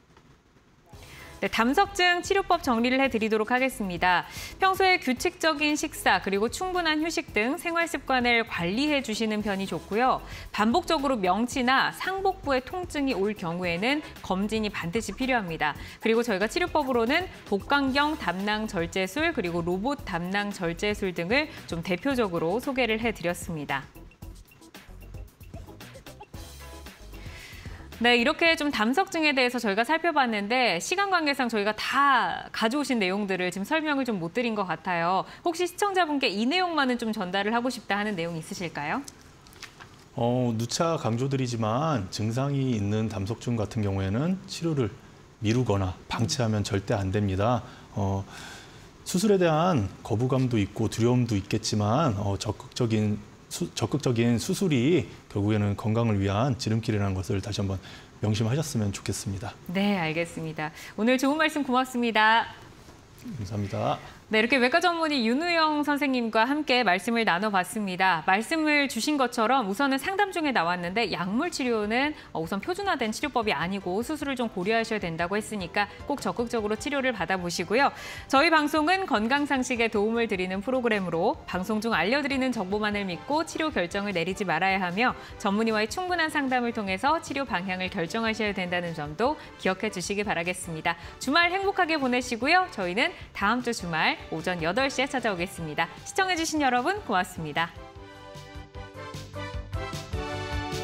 네, 담석증 치료법 정리를 해드리도록 하겠습니다. 평소에 규칙적인 식사 그리고 충분한 휴식 등 생활 습관을 관리해 주시는 편이 좋고요. 반복적으로 명치나 상복부에 통증이 올 경우에는 검진이 반드시 필요합니다. 그리고 저희가 치료법으로는 복강경 담낭 절제술 그리고 로봇 담낭 절제술 등을 좀 대표적으로 소개를 해드렸습니다. 네, 이렇게 좀 담석증에 대해서 저희가 살펴봤는데 시간 관계상 저희가 다 가져오신 내용들을 지금 설명을 좀 못 드린 것 같아요. 혹시 시청자분께 이 내용만은 좀 전달을 하고 싶다 하는 내용 있으실까요? 어, 누차 강조드리지만 증상이 있는 담석증 같은 경우에는 치료를 미루거나 방치하면 절대 안 됩니다. 어, 수술에 대한 거부감도 있고 두려움도 있겠지만 어, 적극적인 수, 적극적인 수술이 결국에는 건강을 위한 지름길이라는 것을 다시 한번 명심하셨으면 좋겠습니다. 네, 알겠습니다. 오늘 좋은 말씀 고맙습니다. 감사합니다. 네, 이렇게 외과 전문의 윤우영 선생님과 함께 말씀을 나눠봤습니다. 말씀을 주신 것처럼 우선은 상담 중에 나왔는데 약물 치료는 우선 표준화된 치료법이 아니고 수술을 좀 고려하셔야 된다고 했으니까 꼭 적극적으로 치료를 받아보시고요. 저희 방송은 건강상식에 도움을 드리는 프로그램으로 방송 중 알려드리는 정보만을 믿고 치료 결정을 내리지 말아야 하며 전문의와의 충분한 상담을 통해서 치료 방향을 결정하셔야 된다는 점도 기억해 주시기 바라겠습니다. 주말 행복하게 보내시고요. 저희는 다음 주 주말 오전 여덟 시에 찾아오겠습니다. 시청해주신 여러분 고맙습니다.